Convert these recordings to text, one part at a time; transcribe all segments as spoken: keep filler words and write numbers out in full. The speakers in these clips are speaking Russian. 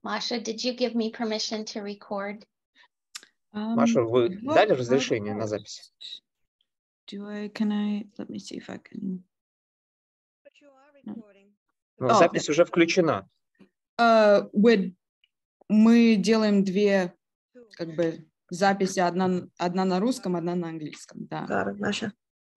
Masha, did you give me permission to record? Um, Маша, вы what дали разрешение на запись? do I, can I, let me see if I can. But you are recording. Ну, О, запись уже включена. Uh, with, мы делаем две, как бы, записи, одна, одна на русском, одна на английском, да. Got it, Masha.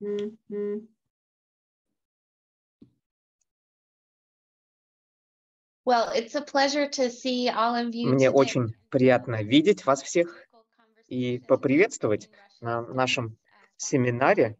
Well, it's a pleasure to see all of you Мне today. очень приятно видеть вас всех и поприветствовать на нашем семинаре,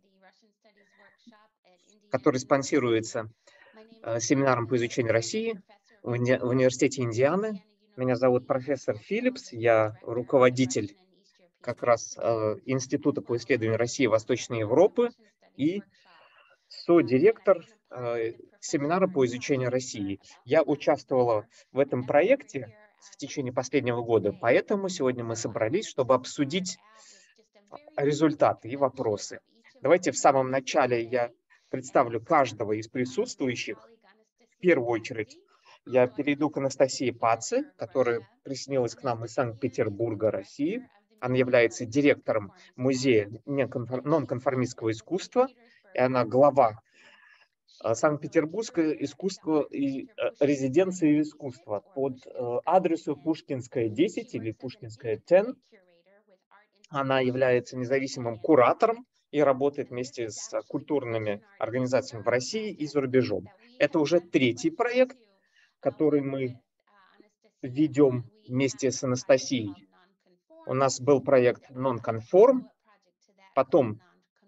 который спонсируется э, семинаром по изучению России в, уни- в Университете Индианы. Меня зовут профессор Филлипс, я руководитель как раз э, Института по исследованию России и Восточной Европы и содиректор э, семинара по изучению России. Я участвовала в этом проекте в течение последнего года, поэтому сегодня мы собрались, чтобы обсудить результаты и вопросы. Давайте в самом начале я представлю каждого из присутствующих. В первую очередь я перейду к Анастасии Паци, которая присоединилась к нам из Санкт-Петербурга, России. Она является директором Музея нонконформистского искусства, и она глава Санкт-Петербургское искусство и э, резиденции искусства под э, адресом Пушкинская десять или Пушкинская десять. Она является независимым куратором и работает вместе с культурными организациями в России и за рубежом. Это уже третий проект, который мы ведем вместе с Анастасией. У нас был проект Nonconform, потом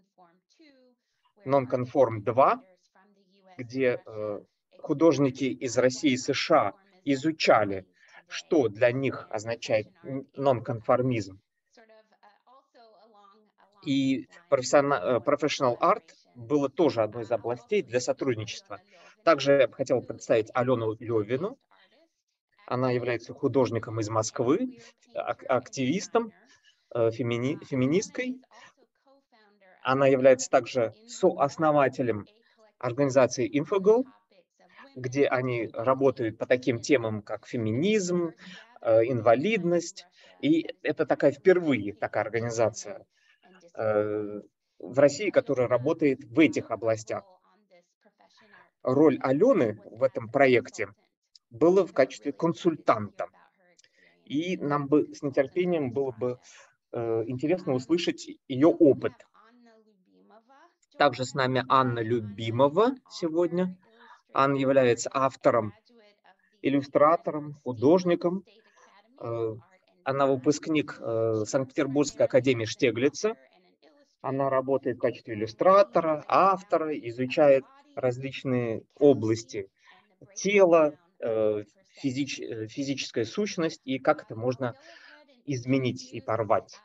Nonconform два, где э, художники из России и США изучали, что для них означает нонконформизм. И professional art было тоже одной из областей для сотрудничества. Также я бы хотел представить Алену Левину. Она является художником из Москвы, активистом, фемини, феминисткой. Она является также сооснователем организации Infogirl, где они работают по таким темам, как феминизм, инвалидность. И это такая впервые такая организация в России, которая работает в этих областях. Роль Алены в этом проекте была в качестве консультанта. И нам бы с нетерпением было бы э, интересно услышать ее опыт. Также с нами Анна Любимова сегодня. Анна является автором, иллюстратором, художником. Э, она выпускник э, Санкт-Петербургской академии Штеглица. Она работает в качестве иллюстратора, автора, изучает различные области тела, э, физич, физическая сущность и как это можно изменить и порвать.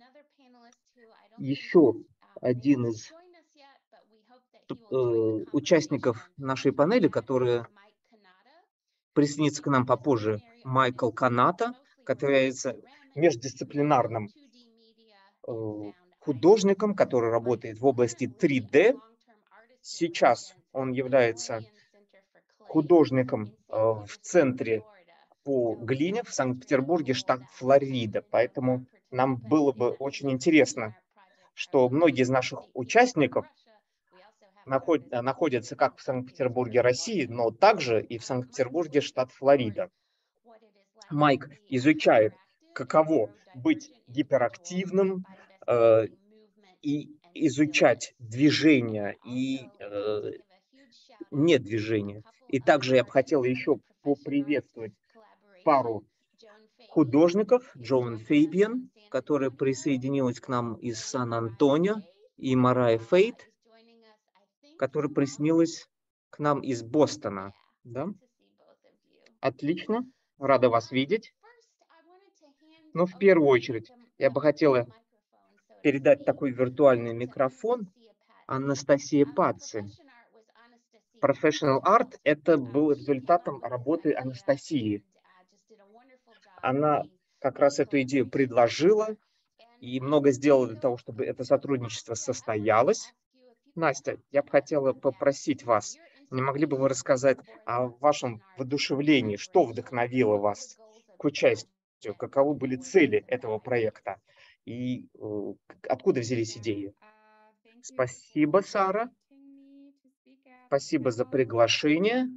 Еще один из э, участников нашей панели, который присоединится к нам попозже, Майкл Каната, который является междисциплинарным э, художником, который работает в области три дэ. Сейчас он является художником э, в центре по глине в Санкт-Петербурге, штат Флорида. Поэтому нам было бы очень интересно, что многие из наших участников наход, находятся как в Санкт-Петербурге, России, но также и в Санкт-Петербурге, штат Флорида. Майк изучает, каково быть гиперактивным, э, и изучать движение и э, недвижение. И также я бы хотел еще поприветствовать пару художников, Джоан Фейбиан, которая присоединилась к нам из Сан-Антонио, и Марая Фейт, которая присоединилась к нам из Бостона. Да? Отлично, рада вас видеть. Но в первую очередь я бы хотела передать такой виртуальный микрофон Анастасии Паци. Professional Art – это был результатом работы Анастасии. Она как раз эту идею предложила и много сделала для того, чтобы это сотрудничество состоялось. Настя, я бы хотела попросить вас, не могли бы вы рассказать о вашем воодушевлении, что вдохновило вас к участию, каковы были цели этого проекта и э, к- откуда взялись идеи. Спасибо, Сара. Спасибо за приглашение.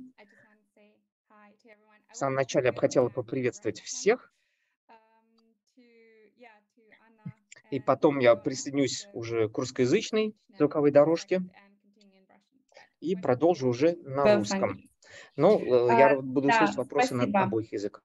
В самом начале я бы хотела поприветствовать всех, и потом я присоединюсь уже к русскоязычной звуковой дорожке и продолжу уже на Both русском. languages. Ну, э, я А, рад буду да, слушать вопросы на спасибо. обоих языках.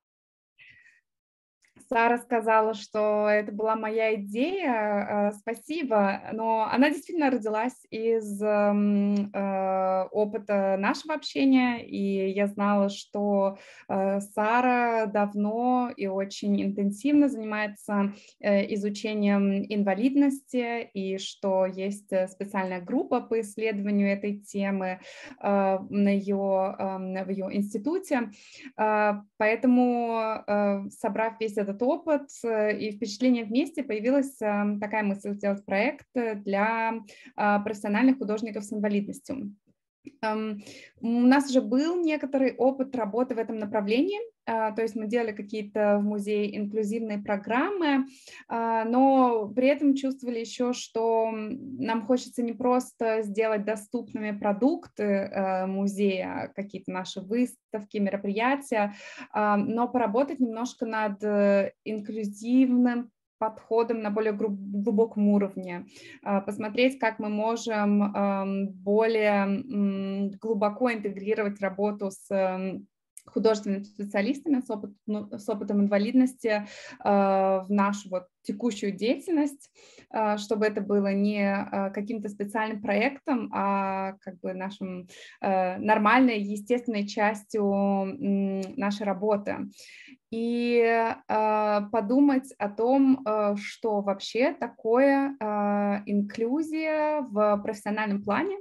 Сара сказала, что это была моя идея, э, спасибо, но она действительно родилась из м, э, опыта нашего общения, и я знала, что э, Сара давно и очень интенсивно занимается э, изучением инвалидности, и что есть э, специальная группа по исследованию этой темы э, на ее, э, в ее институте. А, Поэтому, э, собрав весь этот опыт э, и впечатления вместе, появилась э, такая мысль сделать проект э, для а, профессиональных художников с инвалидностью. Эм, У нас уже был некоторый опыт работы в этом направлении, а, то есть мы делали какие-то в музее инклюзивные программы, а, но при этом чувствовали еще, что м, нам хочется не просто сделать доступными продукты э, музея, какие-то наши выставки, мероприятия, а, но поработать немножко над э, инклюзивным подходом на более гру- глубоком уровне, а, посмотреть, как мы можем ам, более м, глубоко интегрировать работу с м, художественными специалистами с, опыт- ну, с опытом инвалидности а, в нашу вот текущую деятельность, а, чтобы это было не а, каким-то специальным проектом, а как бы нашим э, нормальной, естественной частью м, нашей работы. И э, подумать о том, э, что вообще такое э, инклюзия в профессиональном плане,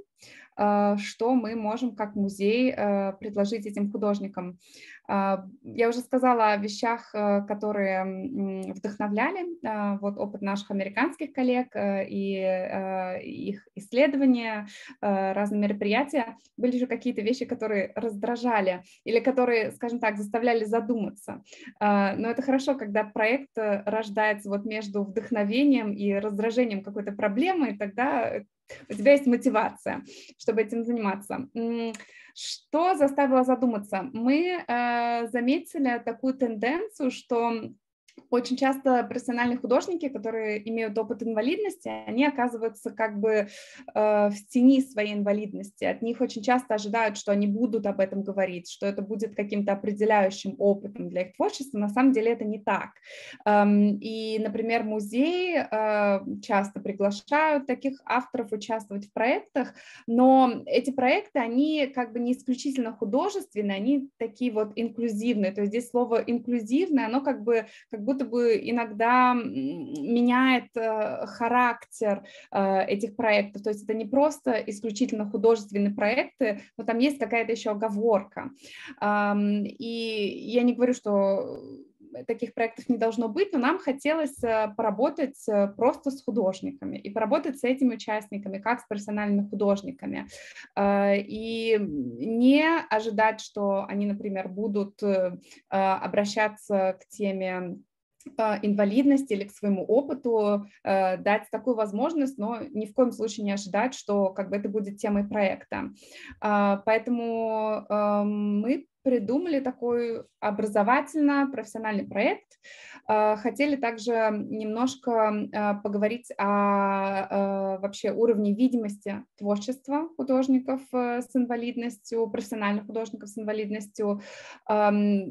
э, что мы можем как музей э, предложить этим художникам. Э, Я уже сказала о вещах, э, которые м, вдохновляли. Э, Вот опыт наших американских коллег э, и э, их исследования, э, разные мероприятия. Были же какие-то вещи, которые раздражали или которые, скажем так, заставляли задуматься. А, Но это хорошо, когда проект э, рождается вот между вдохновением и раздражением какой-то проблемы, и тогда у тебя есть мотивация, чтобы этим заниматься. М, Что заставило задуматься? Мы э, заметили такую тенденцию, что очень часто профессиональные художники, которые имеют опыт инвалидности, они оказываются как бы э, в тени своей инвалидности. От них очень часто ожидают, что они будут об этом говорить, что это будет каким-то определяющим опытом для их творчества. На самом деле это не так. Эм, И, например, музеи э, часто приглашают таких авторов участвовать в проектах, но эти проекты, они как бы не исключительно художественные, они такие вот инклюзивные. То есть здесь слово инклюзивное, оно как бы как будто бы иногда м, меняет э, характер э, этих проектов. То есть это не просто исключительно художественные проекты, но там есть какая-то еще оговорка. Ам, И я не говорю, что таких проектов не должно быть, но нам хотелось э, поработать э, просто с художниками и поработать с этими участниками, как с профессиональными художниками. Э, И не ожидать, что они, например, будут э, обращаться к теме э, инвалидности или к своему опыту, э, дать такую возможность, но ни в коем случае не ожидать, что как бы это будет темой проекта. А, Поэтому э, мы придумали такой образовательно-профессиональный проект. Э, Хотели также немножко э, поговорить о э, вообще уровне видимости творчества художников э, с инвалидностью, профессиональных художников с инвалидностью, эм,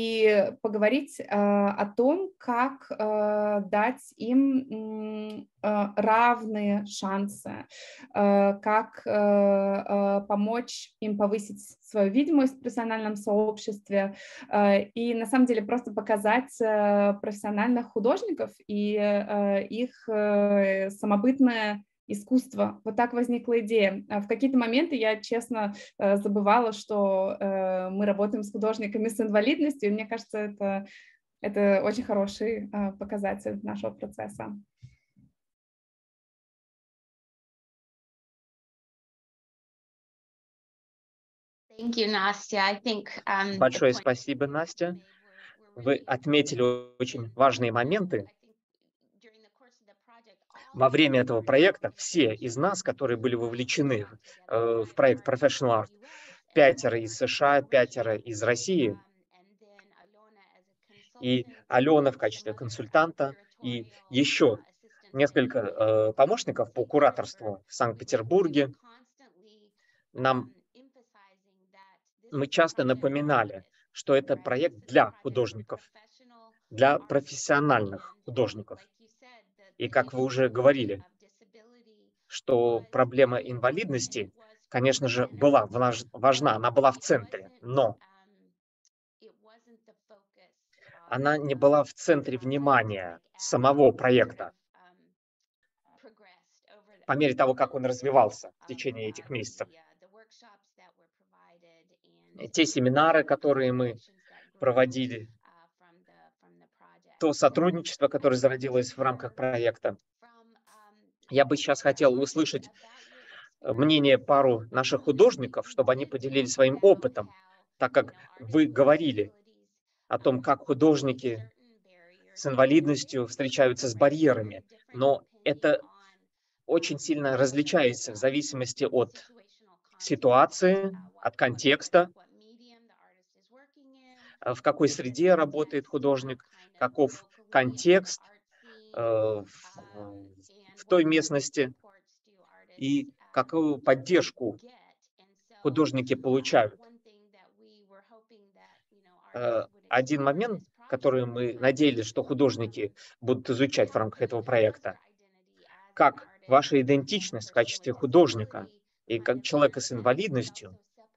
и поговорить э, о том, как э, дать им м, э, равные шансы, э, как э, э, помочь им повысить свою видимость в профессиональном сообществе э, и на самом деле просто показать э, профессиональных художников и э, их э, самобытное искусство. Вот так возникла идея. А В какие-то моменты я, честно, э, забывала, что э, мы работаем с художниками с инвалидностью, и мне кажется, это, это очень хороший э, показатель нашего процесса. Thank you, Nastya. I think, um, the Большое point спасибо, Настя. Вы отметили очень важные моменты. Во время этого проекта все из нас, которые были вовлечены э, в проект Professional Art, пятеро из США, пятеро из России, и Алена в качестве консультанта, и еще несколько э, помощников по кураторству в Санкт-Петербурге, нам мы часто напоминали, что это проект для художников, для профессиональных художников. И как вы уже говорили, что проблема инвалидности, конечно же, была важна, она была в центре, но она не была в центре внимания самого проекта по мере того, как он развивался в течение этих месяцев. Те семинары, которые мы проводили, то сотрудничество, которое зародилось в рамках проекта. Я бы сейчас хотел услышать мнение пару наших художников, чтобы они поделились своим опытом, так как вы говорили о том, как художники с инвалидностью встречаются с барьерами, но это очень сильно различается в зависимости от ситуации, от контекста, в какой среде работает художник, каков контекст э, в, в той местности и какую поддержку художники получают. Э, один момент, который мы надеялись, что художники будут изучать в рамках этого проекта, как ваша идентичность в качестве художника и как человека с инвалидностью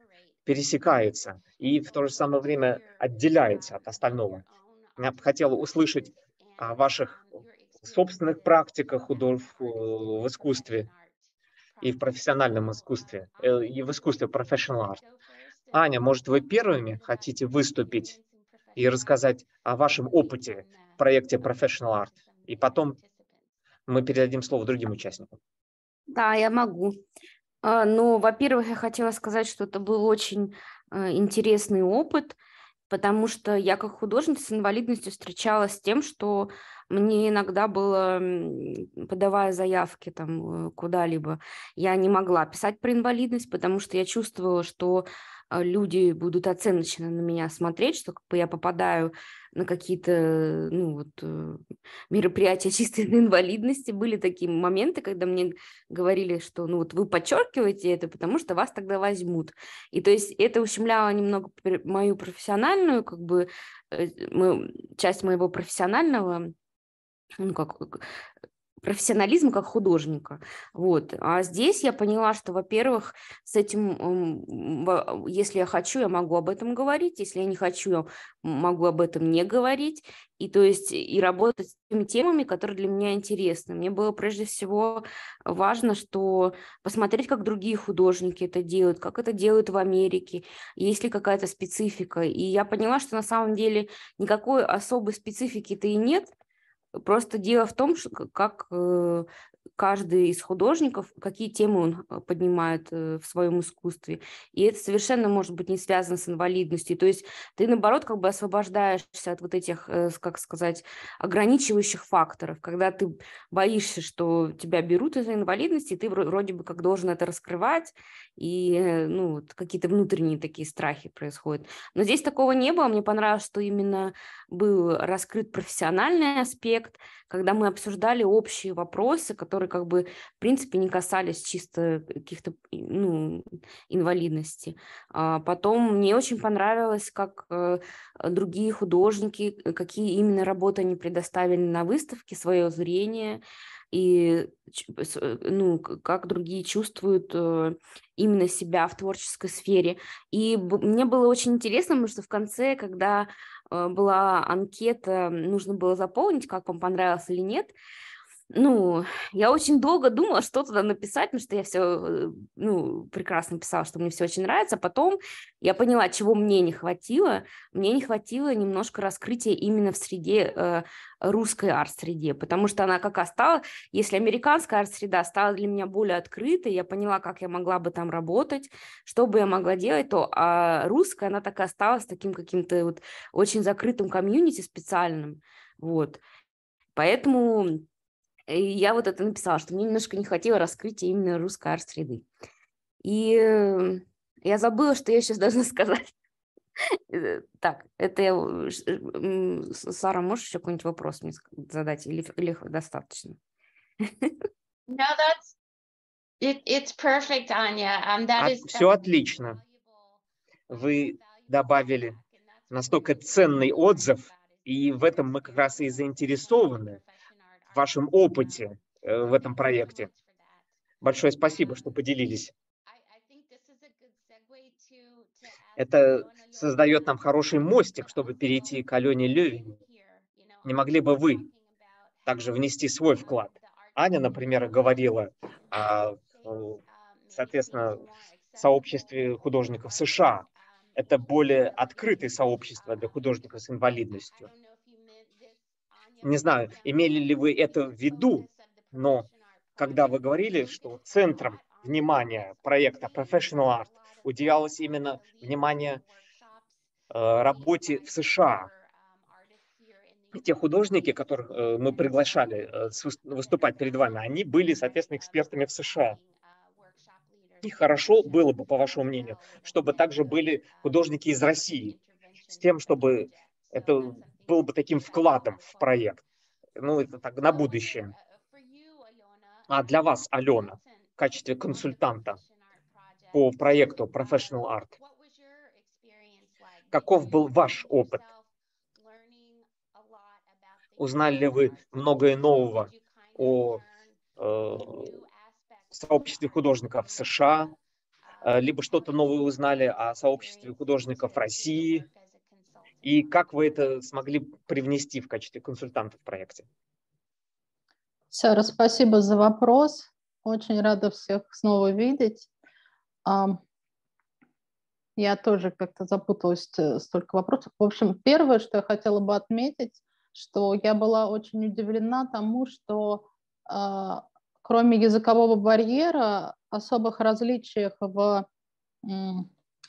пересекается и в то же самое время отделяется от остального. Я бы хотел услышать о ваших собственных практиках худож... в искусстве и в профессиональном искусстве, и в искусстве professional art. Аня, может, вы первыми хотите выступить и рассказать о вашем опыте в проекте Professional Art, и потом мы передадим слово другим участникам. Да, я могу. А, Ну, во-первых, я хотела сказать, что это был очень э, интересный опыт, потому что я как художница с инвалидностью встречалась с тем, что мне иногда было, м, подавая заявки там э, куда-либо, я не могла писать про инвалидность, потому что я чувствовала, что э, люди будут оценочно на меня смотреть, что как бы я попадаю на какие-то, ну вот, э, мероприятия чисто из-за инвалидности. Были такие моменты, когда мне говорили, что ну вот вы подчеркиваете это, потому что вас тогда возьмут. И то есть это ущемляло немного пр- мою профессиональную, как бы, э, мою- часть моего профессионального, ну как, э, профессионализм как художника. Вот. А здесь я поняла, что, во-первых, с этим, м, во- если я хочу, я могу об этом говорить, если я не хочу, я могу об этом не говорить. И то есть и работать с теми темами, которые для меня интересны. Мне было прежде всего важно, что посмотреть, как другие художники это делают, как это делают в Америке, есть ли какая-то специфика. И я поняла, что на самом деле никакой особой специфики-то и нет. Просто дело в том, что к- как э, каждый из художников, какие темы он э, поднимает э, в своем искусстве. И это совершенно может быть не связано с инвалидностью. То есть ты, наоборот, как бы освобождаешься от вот этих, э, с- как сказать, ограничивающих факторов, когда ты боишься, что тебя берут из-за инвалидности, и ты вро- вроде бы как должен это раскрывать, и э, ну, вот какие-то внутренние такие страхи происходят. Но здесь такого не было. Мне понравилось, что именно был раскрыт профессиональный аспект, когда мы обсуждали общие вопросы, которые как бы в принципе не касались чисто каких-то ну, инвалидности. А потом мне очень понравилось, как э, другие художники, э, какие именно работы они предоставили на выставке, свое зрение, и ч- с- э, ну, к- как другие чувствуют э, именно себя в творческой сфере. И б- мне было очень интересно, потому что в конце, когда э, была анкета, нужно было заполнить, как вам понравилось или нет. Ну, я очень долго думала, что туда написать, потому что я все, ну, прекрасно писала, что мне все очень нравится. Потом я поняла, чего мне не хватило. Мне не хватило немножко раскрытия именно в среде, э, русской арт-среде, потому что она как осталась, если американская арт-среда стала для меня более открытой, я поняла, как я могла бы там работать, что бы я могла делать, то а русская, она так и осталась таким каким-то вот очень закрытым комьюнити специальным, вот. Поэтому и я вот это написала, что мне немножко не хватило раскрытия именно русской арт-среды. И э, я забыла, что я сейчас должна сказать. Э, Так, это я... э, ш- э, м, С- Сара, можешь еще какой-нибудь вопрос мне ск- задать? Или, или достаточно? No, that's it. It's perfect, Anya. Um, that is Все отлично. Вы добавили настолько ценный отзыв, и в этом мы как раз и заинтересованы, в вашем опыте э, в этом проекте. Большое спасибо, что поделились. Это создает нам хороший мостик, чтобы перейти к Алене Левине. Не могли бы вы также внести свой вклад? Аня, например, говорила о, э, соответственно, сообществе художников США. Это более открытое сообщество для художников с инвалидностью. Не знаю, имели ли вы это в виду, но когда вы говорили, что центром внимания проекта Professional Art уделялось именно внимание э, работе в США. Те художники, которых э, мы приглашали э, с выс- выступать перед вами, они были, соответственно, экспертами в США. И хорошо было бы, по вашему мнению, чтобы также были художники из России, с тем, чтобы это было бы таким вкладом в проект. Ну, это так на будущее. А для вас, Алена, в качестве консультанта по проекту Professional Art, каков был ваш опыт? Узнали ли вы многое нового о э, сообществе художников в США, э, либо что-то новое узнали о сообществе художников России? И как вы это смогли привнести в качестве консультанта в проекте? Сара, спасибо за вопрос. Очень рада всех снова видеть. Ам, Я тоже как-то запуталась, э, столько вопросов. В общем, первое, что я хотела бы отметить, что я была очень удивлена тому, что а, кроме языкового барьера особых различиях в, м,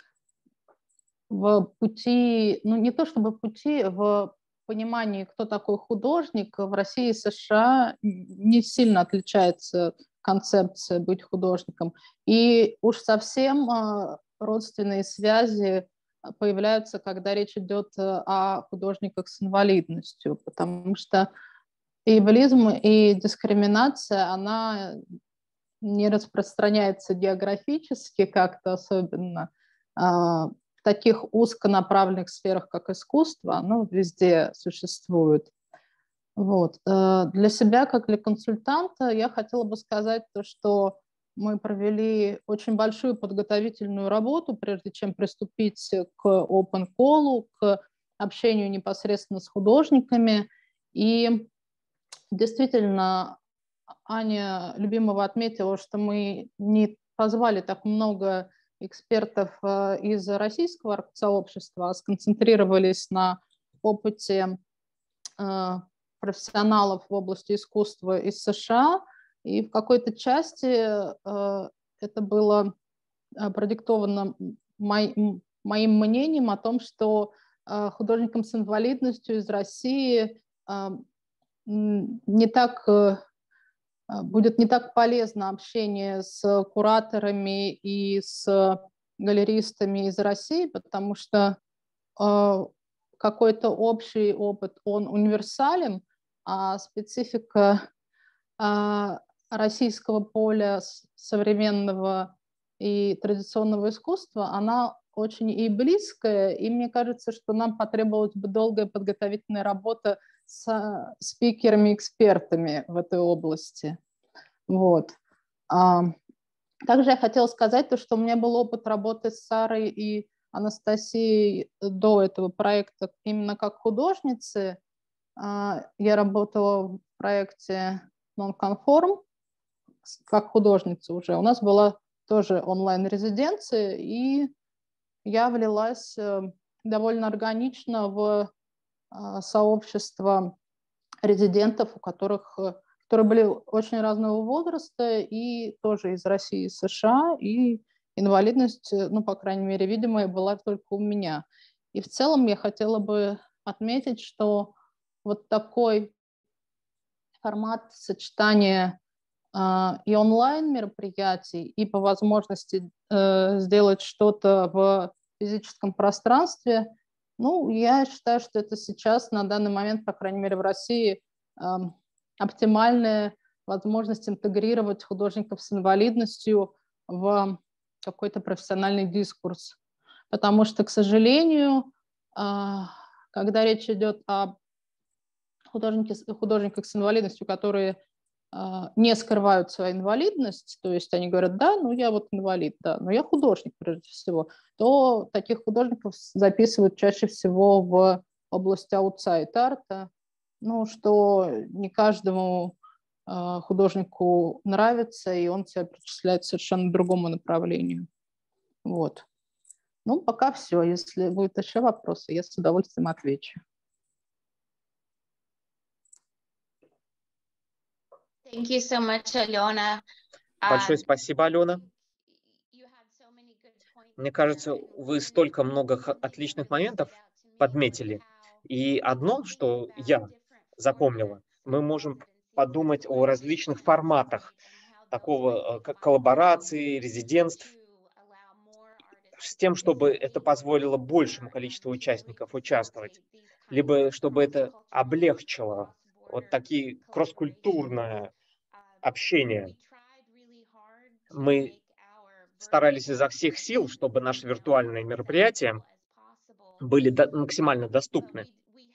в пути, ну не то чтобы пути, в понимании, кто такой художник, в России и США не сильно отличается концепция быть художником. И уж совсем а, родственные связи появляются, когда речь идет э, о художниках с инвалидностью, потому что и эйблизм, и дискриминация, она не распространяется географически как-то особенно. А, в таких узконаправленных сферах, как искусство, оно везде существует. Вот. Э, Для себя, как для консультанта, я хотела бы сказать то, что мы провели очень большую подготовительную работу, прежде чем приступить к open call, к общению непосредственно с художниками. И действительно, Аня Любимова отметила, что мы не позвали так много экспертов э, из российского сообщества, а сконцентрировались на опыте э, профессионалов в области искусства из США. И в какой-то части э, это было э, продиктовано мой, моим мнением о том, что э, художникам с инвалидностью из России э, не так э, будет не так полезно общение с кураторами и с галеристами из России, потому что э, какой-то общий опыт, он универсален, а специфика э, российского поля современного и традиционного искусства, она очень и близкая, и мне кажется, что нам потребовалась бы долгая подготовительная работа с спикерами, экспертами в этой области. Вот. А, также я хотела сказать то, что у меня был опыт работы с Сарой и Анастасией до этого проекта именно как художницы. А, я работала в проекте нонконформ, как художница уже. У нас была тоже онлайн-резиденция, и я влилась довольно органично в сообщество резидентов, у которых, которые были очень разного возраста, и тоже из России, из США, и инвалидность, ну, по крайней мере, видимая была только у меня. И в целом я хотела бы отметить, что вот такой формат сочетания э, и онлайн-мероприятий, и по возможности э, сделать что-то в физическом пространстве, ну, я считаю, что это сейчас, на данный момент, по крайней мере, в России, э, оптимальная возможность интегрировать художников с инвалидностью в какой-то профессиональный дискурс. Потому что, к сожалению, когда речь идет о художниках, художниках с инвалидностью, которые не скрывают свою инвалидность, то есть они говорят, да, ну я вот инвалид, да, но я художник прежде всего, то таких художников записывают чаще всего в область аутсайд-арта, ну, что не каждому художнику нравится, и он себя причисляет к совершенно другому направлению. Вот. Ну, пока все. Если будут еще вопросы, я с удовольствием отвечу. Thank you so much, Alena. Большое спасибо, Алена. Мне кажется, вы столько много отличных моментов подметили. И одно, что я запомнила, мы можем подумать о различных форматах такого, как коллаборации, резидентств, с тем, чтобы это позволило большему количеству участников участвовать, либо чтобы это облегчило вот такие кросс-культурное общение. Мы старались изо всех сил, чтобы наши виртуальные мероприятия были до- максимально доступны.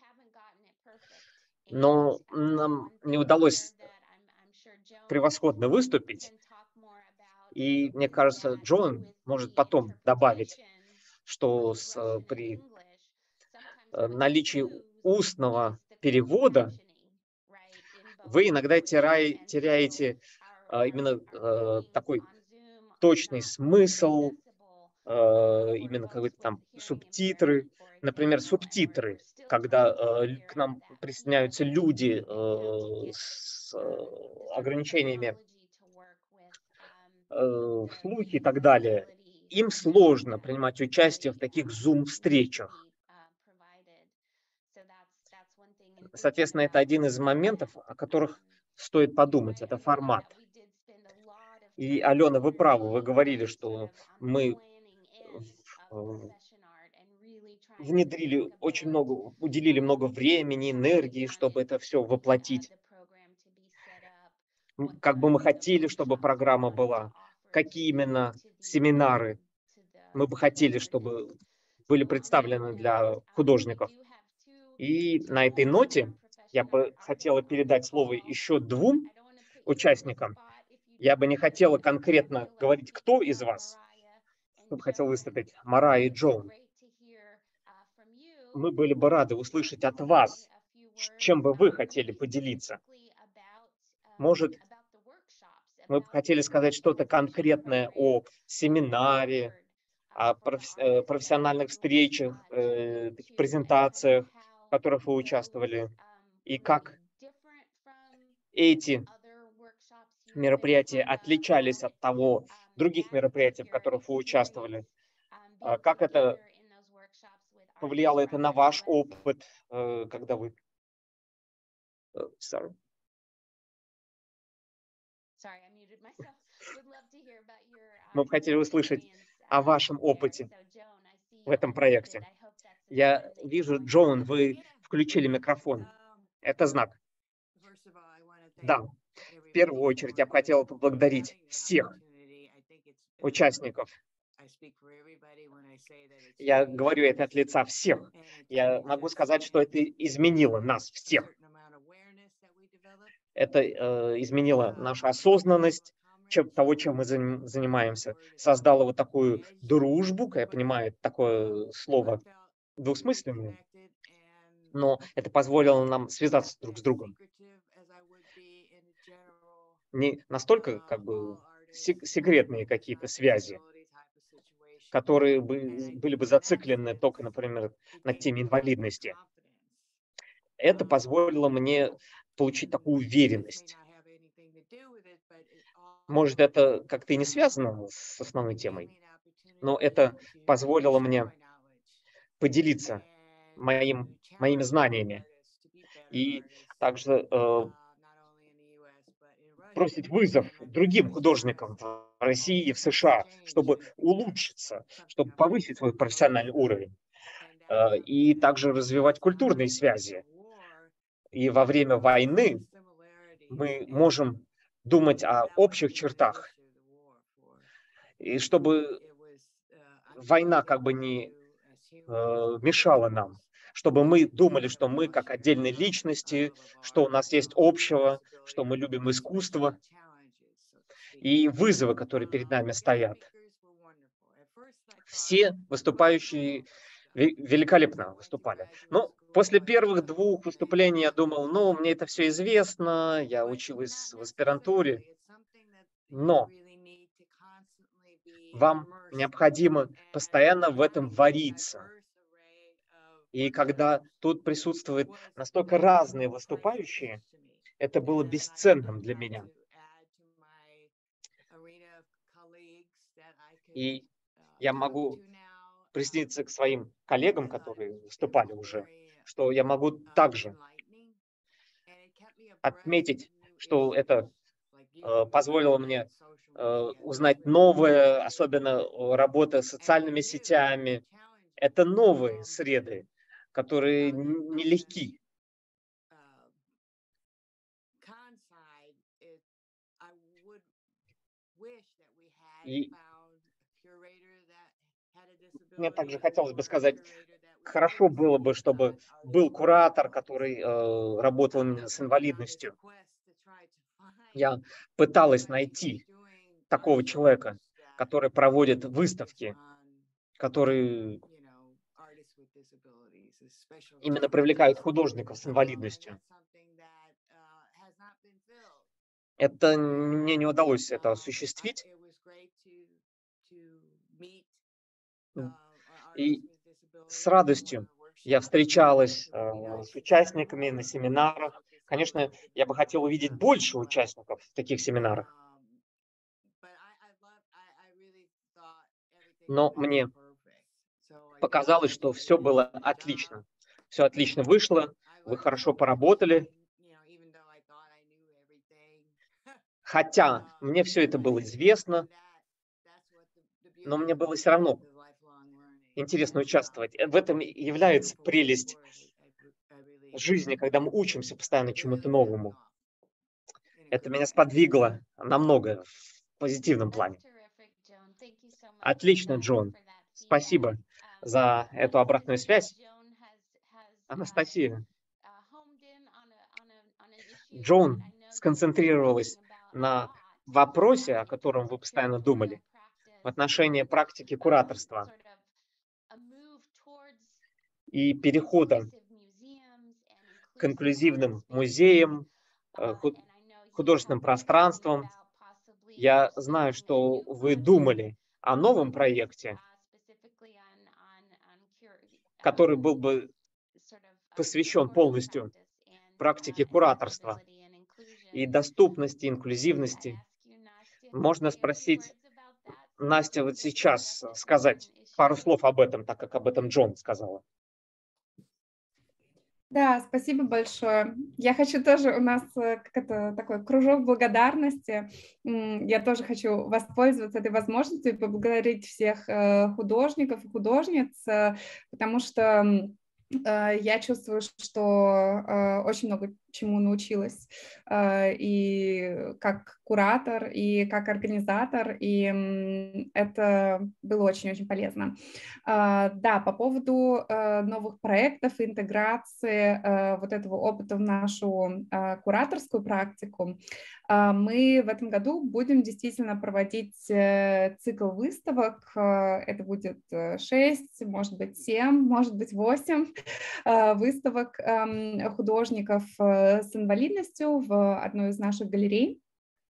Но нам не удалось превосходно выступить. И мне кажется, Джон может потом добавить, что с, при наличии устного перевода вы иногда теряете, теряете именно такой точный смысл, именно какие-то там субтитры. Например, субтитры, когда к нам присоединяются люди с ограничениями в слухе и так далее, им сложно принимать участие в таких зум-встречах. Соответственно, это один из моментов, о которых стоит подумать, это формат. И, Алена, вы правы, вы говорили, что мы внедрили очень много, уделили много времени, энергии, чтобы это все воплотить. Как бы мы хотели, чтобы программа была, какие именно семинары мы бы хотели, чтобы были представлены для художников. И на этой ноте я бы хотела передать слово еще двум участникам. Я бы не хотела конкретно говорить, кто из вас, кто бы хотел выступить, Марая и Джон. Мы были бы рады услышать от вас, чем бы вы хотели поделиться. Может, мы бы хотели сказать что-то конкретное о семинаре, о профессиональных встречах, э, презентациях, в которых вы участвовали, и как эти мероприятия отличались от того других мероприятий, в которых вы участвовали, как это повлияло это на ваш опыт, э, когда вы... Sorry. Мы бы хотели услышать о вашем опыте в этом проекте. Я вижу, Джон, вы включили микрофон. Это знак. Да. В первую очередь я бы хотела поблагодарить всех участников. Я говорю это от лица всех. Я могу сказать, что это изменило нас всех. Это э, изменило нашу осознанность чем, того, чем мы занимаемся. Создало вот такую дружбу, я понимаю, такое слово двусмысленное, но это позволило нам связаться друг с другом. не настолько как бы сек- секретные какие-то связи, которые бы, были бы зациклены только, например, на теме инвалидности. Это позволило мне получить такую уверенность. Может, это как-то и не связано с основной темой, но это позволило мне поделиться моим, моими знаниями и также э, бросить вызов другим художникам в России и в США, чтобы улучшиться, чтобы повысить свой профессиональный уровень э, и также развивать культурные связи. И во время войны мы можем думать о общих чертах, и чтобы война как бы не э, мешала нам, чтобы мы думали, что мы как отдельные личности, что у нас есть общего, что мы любим искусство и вызовы, которые перед нами стоят. Все выступающие ве- великолепно выступали. Ну, после первых двух выступлений я думал, ну, мне это все известно, я училась в аспирантуре, но вам необходимо постоянно в этом вариться. И когда тут присутствуют настолько разные выступающие, это было бесценным для меня. И я могу присоединиться к своим коллегам, которые выступали уже, что я могу также отметить, что это э, позволило мне э, узнать новое, особенно э, работа с социальными сетями. Это новые среды, которые н- нелегки. И мне также хотелось бы сказать, хорошо было бы, чтобы был куратор, который э, работал именно с инвалидностью. Я пыталась найти такого человека, который проводит выставки, который именно привлекают художников с инвалидностью. Это мне не удалось это осуществить. И с радостью я встречалась э, с участниками на семинарах. Конечно, я бы хотел увидеть больше участников в таких семинарах. Но мне показалось, что все было отлично. Все отлично вышло, вы хорошо поработали. Хотя мне все это было известно, но мне было все равно интересно участвовать. В этом и является прелесть жизни, когда мы учимся постоянно чему-то новому. Это меня сподвигло на многое в позитивном плане. Отлично, Джон. Спасибо за эту обратную связь. Анастасия, Джон сконцентрировалась на вопросе, о котором вы постоянно думали, в отношении практики кураторства и перехода к инклюзивным музеям, э, ху- художественным пространствам. Я знаю, что вы думали о новом проекте, который был бы посвящен полностью практике кураторства и доступности, инклюзивности. Можно спросить Настя вот сейчас сказать пару слов об этом, так как об этом Джон сказала. Да, спасибо большое. Я хочу тоже, у нас э, как это, такой кружок благодарности. М, Я тоже хочу воспользоваться этой возможностью и поблагодарить всех э, художников и художниц, э, потому что м, э, я чувствую, что э, очень много чему научилась э, и как куратор, и как организатор, и м, это было очень-очень полезно. А, Да, по поводу э, новых проектов, интеграции э, вот этого опыта в нашу э, кураторскую практику, а, мы в этом году будем действительно проводить э, цикл выставок. Э, Это будет э, шесть, может быть, семь, может быть, восемь э, выставок эм, художников э, с инвалидностью в одной из наших галерей.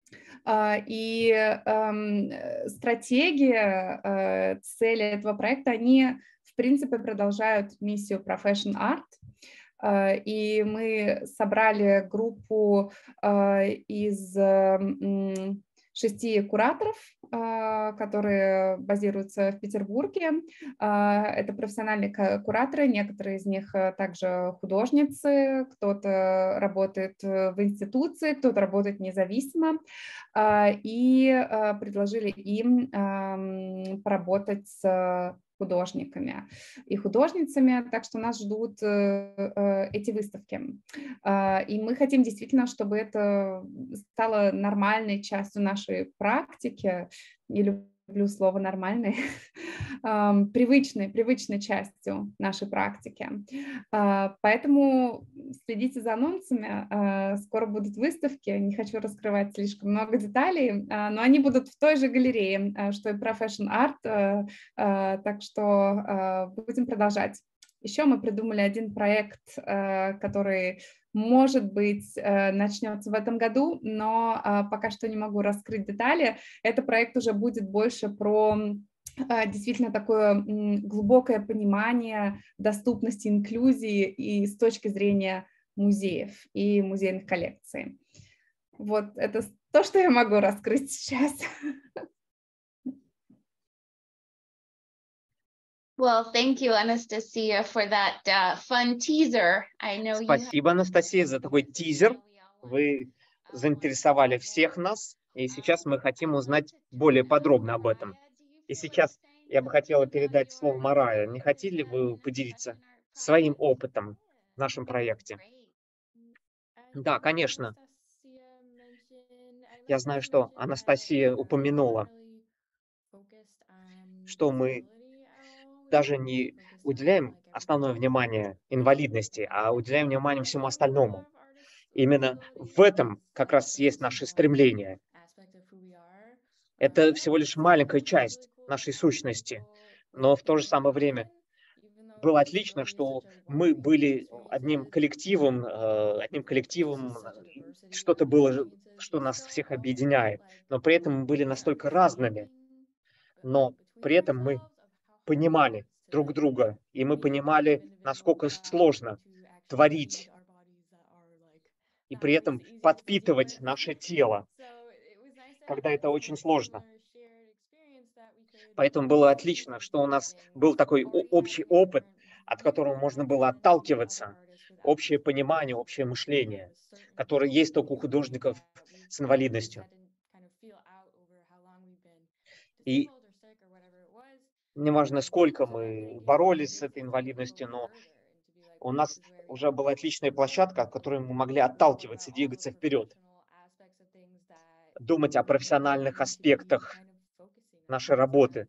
И эм, стратегия, э, цели этого проекта, они, в принципе, продолжают миссию Profession Art. И мы собрали группу из шести кураторов, которые базируются в Петербурге. Это профессиональные кураторы, некоторые из них также художницы, кто-то работает в институции, кто-то работает независимо. И предложили им поработать с художниками и художницами, так что нас ждут эти выставки. И мы хотим действительно, чтобы это стало нормальной частью нашей практики. Не люблю слово «нормальной», привычной, привычной частью нашей практики. Поэтому следите за анонсами, скоро будут выставки, не хочу раскрывать слишком много деталей, но они будут в той же галерее, что и Profession Art, так что будем продолжать. Еще мы придумали один проект, который, может быть, начнется в этом году, но пока что не могу раскрыть детали. Этот проект уже будет больше про действительно такое глубокое понимание доступности, инклюзии и с точки зрения музеев и музейных коллекций. Вот это то, что я могу раскрыть сейчас. Well, thank you, Anastasia, for that uh, fun teaser. I know you Спасибо, Анастасия, за такой тизер. Вы заинтересовали всех нас, и сейчас мы хотим узнать более подробно об этом. И сейчас я бы хотела передать слово Марае. Не хотели ли вы поделиться своим опытом в нашем проекте? Да, конечно. Я знаю, что Анастасия упомянула, что мы даже не уделяем основное внимание инвалидности, а уделяем внимание всему остальному. Именно в этом как раз есть наше стремление. Это всего лишь маленькая часть нашей сущности, но в то же самое время было отлично, что мы были одним коллективом, одним коллективом, что-то было, что нас всех объединяет, но при этом мы были настолько разными, но при этом мы понимали друг друга, и мы понимали, насколько сложно творить и при этом подпитывать наше тело, когда это очень сложно. Поэтому было отлично, что у нас был такой общий опыт, от которого можно было отталкиваться, общее понимание, общее мышление, которое есть только у художников с инвалидностью. И неважно, сколько мы боролись с этой инвалидностью, но у нас уже была отличная площадка, от которой мы могли отталкиваться, двигаться вперед, думать о профессиональных аспектах нашей работы.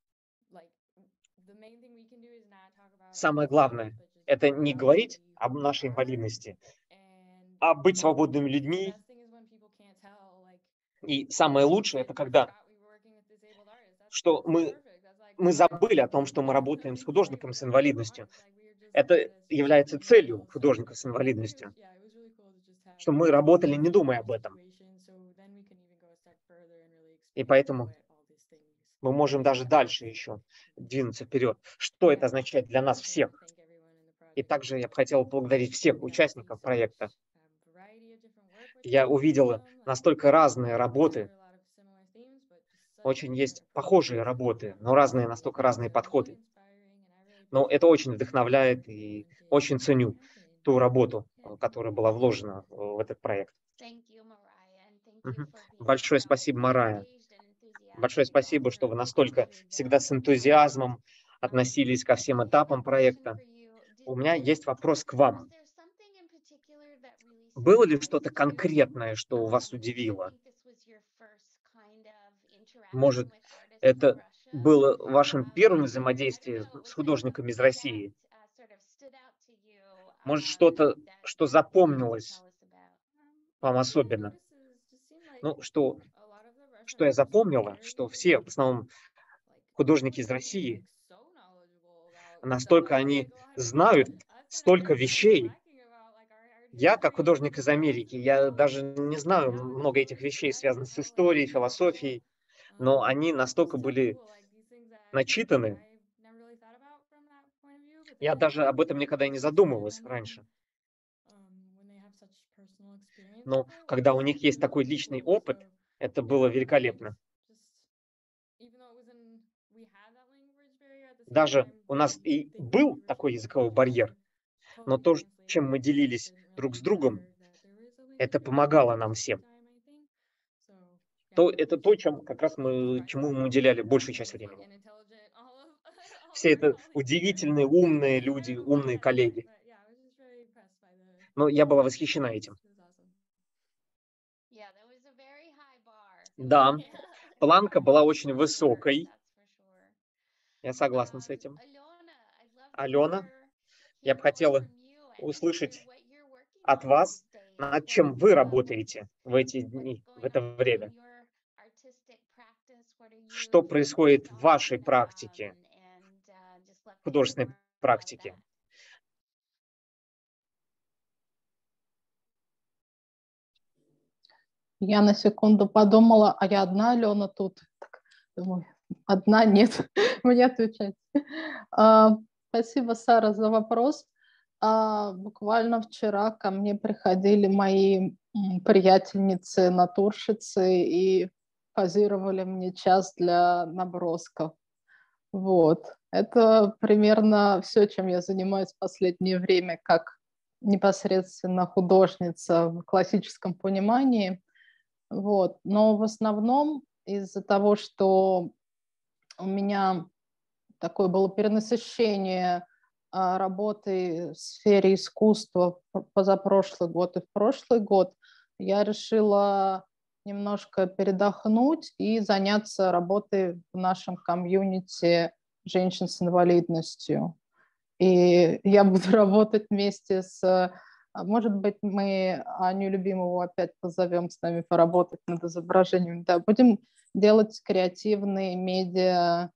Самое главное – это не говорить об нашей инвалидности, а быть свободными людьми. И самое лучшее – это когда что мы, мы забыли о том, что мы работаем с художником с инвалидностью. Это является целью художника с инвалидностью, что мы работали, не думая об этом. И поэтому мы можем даже дальше еще двинуться вперед. Что это означает для нас всех? И также я бы хотел поблагодарить всех участников проекта. Я увидела настолько разные работы. Очень есть похожие работы, но разные, настолько разные подходы. Но это очень вдохновляет и очень ценю ту работу, которая была вложена в этот проект. Угу. Большое спасибо, Марая. Большое спасибо, что вы настолько всегда с энтузиазмом относились ко всем этапам проекта. У меня есть вопрос к вам. Было ли что-то конкретное, что вас удивило? Может, это было вашим первым взаимодействием с художниками из России? Может, что-то, что запомнилось вам особенно? Ну, что, что я запомнила, что все, в основном, художники из России, настолько они знают столько вещей Я, как художник из Америки, я даже не знаю много этих вещей, связанных с историей, философией, но они настолько были начитаны. Я даже об этом никогда и не задумывалась раньше. Но когда у них есть такой личный опыт, это было великолепно. Даже у нас и был такой языковой барьер, но то, чем мы делились друг с другом, это помогало нам всем. То, это то, чем как раз мы, чему мы уделяли большую часть времени. Все это удивительные, умные люди, умные коллеги. Но я была восхищена этим. Да, планка была очень высокой. Я согласна с этим. Алена, я бы хотела услышать от вас, над чем вы работаете в эти дни, в это время. Что происходит в вашей практике, художественной практике? Я на секунду подумала, а я одна, Алена, тут. Так, думаю, одна, нет, мне отвечать. А, спасибо, Сара, за вопрос. А, буквально вчера ко мне приходили мои приятельницы, натурщицы и позировали мне час для набросков. Вот. Это примерно все, чем я занимаюсь в последнее время, как непосредственно художница в классическом понимании. Вот. Но в основном из-за того, что у меня такое было перенасыщение а, работы в сфере искусства позапрошлый год и в прошлый год, я решила немножко передохнуть и заняться работой в нашем комьюнити женщин с инвалидностью. И я буду работать вместе с... Может быть, мы Аню Любимову опять позовем с нами поработать над изображением. Да, будем делать креативные медиа,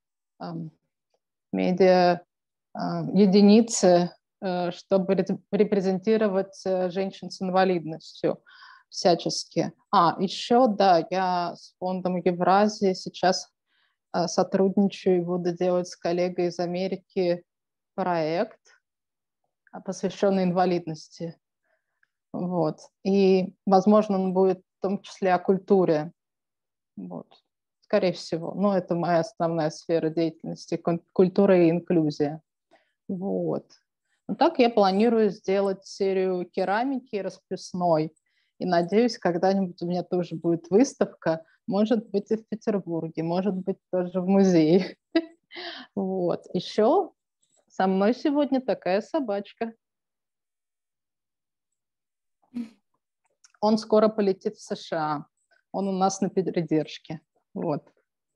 медиа единицы, чтобы репрезентировать женщин с инвалидностью всячески. А, еще, да, я с фондом Евразии сейчас сотрудничаю и буду делать с коллегой из Америки проект, посвященный инвалидности. Вот. И, возможно, он будет в том числе о культуре. Вот. Скорее всего. Но это моя основная сфера деятельности – культура и инклюзия. Вот. Но так я планирую сделать серию керамики расписной. И надеюсь, когда-нибудь у меня тоже будет выставка. Может быть, и в Петербурге, может быть, тоже в музее. Вот. Еще со мной сегодня такая собачка. Он скоро полетит в США. Он у нас на передержке. Вот.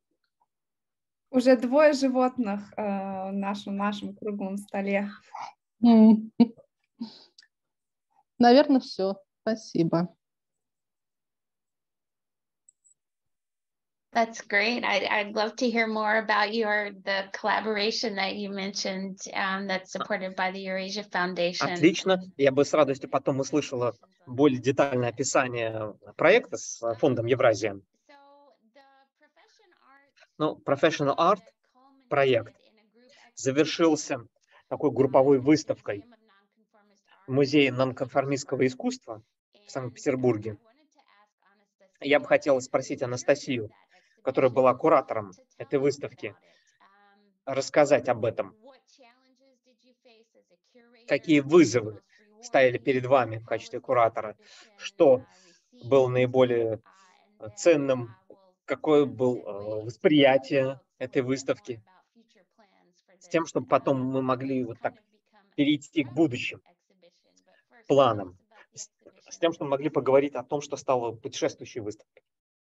Уже двое животных э, в нашем, нашем круглом столе. Наверное, все. Спасибо. That's great. I'd, I'd love to hear more about your the collaboration that you mentioned um, that's supported by the Eurasia Foundation. Отлично. Я бы с радостью потом услышала более детальное описание проекта с фондом Евразия. Ну, Professional Art проект завершился такой групповой выставкой в Музее нонконформистского искусства в Санкт-Петербурге. Я бы хотела спросить Анастасию, которая была куратором этой выставки, рассказать об этом. Какие вызовы стояли перед вами в качестве куратора? Что было наиболее ценным? Какое было восприятие этой выставки? С тем, чтобы потом мы могли вот так перейти к будущим планам. С тем, чтобы мы могли поговорить о том, что стало предшествующей выставкой.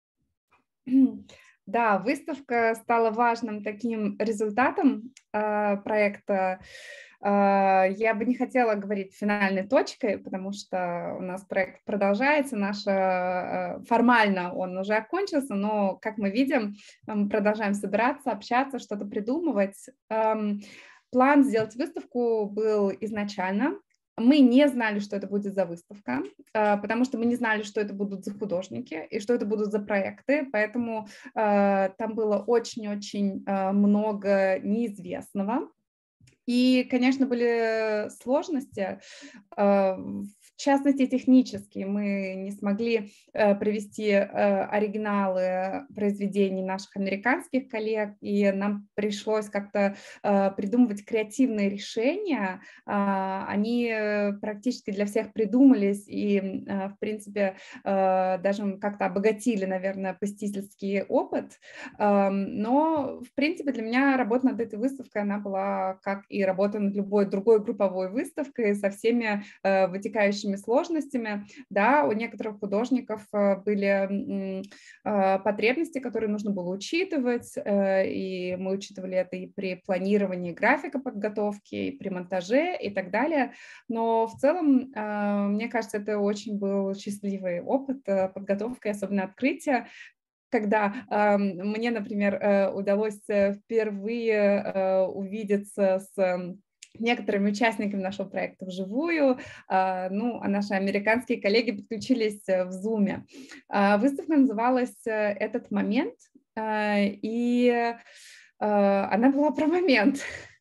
Да, выставка стала важным таким результатом э, проекта. Э, я бы не хотела говорить финальной точкой, потому что у нас проект продолжается. Наш, э, формально он уже окончился, но, как мы видим, мы продолжаем собираться, общаться, что-то придумывать. Э, план сделать выставку был изначально Мы не знали, что это будет за выставка, потому что мы не знали, что это будут за художники и что это будут за проекты, поэтому там было очень-очень много неизвестного. И, конечно, были сложности, в частности, технические. Мы не смогли привести оригиналы произведений наших американских коллег, и нам пришлось как-то придумывать креативные решения. Они практически для всех придумались и, в принципе, даже как-то обогатили, наверное, посетительский опыт. Но, в принципе, для меня работа над этой выставкой, она была как и работа над любой другой групповой выставкой со всеми э, вытекающими сложностями. Да, у некоторых художников э, были э, потребности, которые нужно было учитывать, э, и мы учитывали это и при планировании графика подготовки, и при монтаже, и так далее. Но в целом, э, мне кажется, это очень был счастливый опыт э, подготовки, особенно открытия, когда э, мне, например, э, удалось впервые э, увидеться с э, некоторыми участниками нашего проекта вживую, э, ну, а наши американские коллеги подключились в Zoom. Э, выставка называлась «Этот момент», э, и э, она была про момент.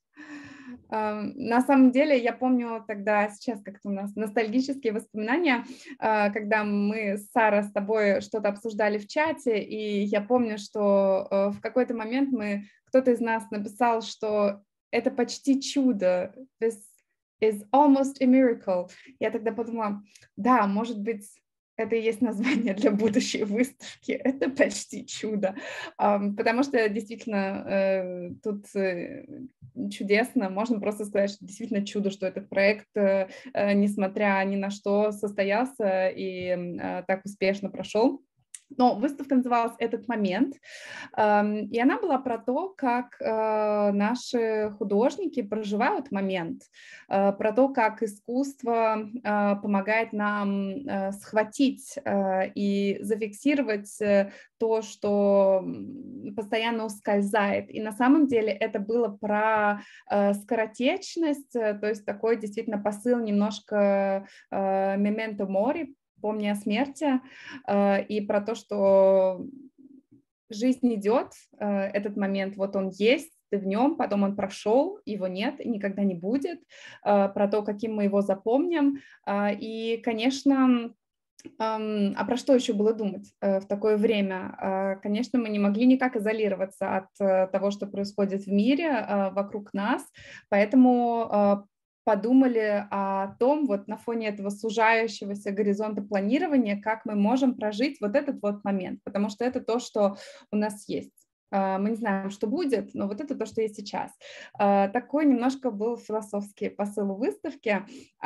На самом деле, я помню тогда, сейчас как-то у нас ностальгические воспоминания, когда мы с Сарой с тобой что-то обсуждали в чате, и я помню, что в какой-то момент мы, кто-то из нас написал, что это почти чудо, this is almost a miracle. Я тогда подумала, да, может быть, это и есть название для будущей выставки. Это почти чудо. Потому что действительно тут чудесно. Можно просто сказать, что действительно чудо, что этот проект, несмотря ни на что, состоялся и так успешно прошел. Но выставка называлась «Этот момент», и она была про то, как наши художники проживают момент, про то, как искусство помогает нам схватить и зафиксировать то, что постоянно ускользает. И на самом деле это было про скоротечность, то есть такой действительно посыл немножко «memento mori», «Помни о смерти», и про то, что жизнь идет, этот момент, вот он есть, ты в нем, потом он прошел, его нет и никогда не будет, про то, каким мы его запомним. И, конечно, а про что еще было думать в такое время? Конечно, мы не могли никак изолироваться от того, что происходит в мире вокруг нас, поэтому подумали о том, вот на фоне этого сужающегося горизонта планирования, как мы можем прожить вот этот вот момент, потому что это то, что у нас есть. Мы не знаем, что будет, но вот это то, что есть сейчас. Такой немножко был философский посыл выставки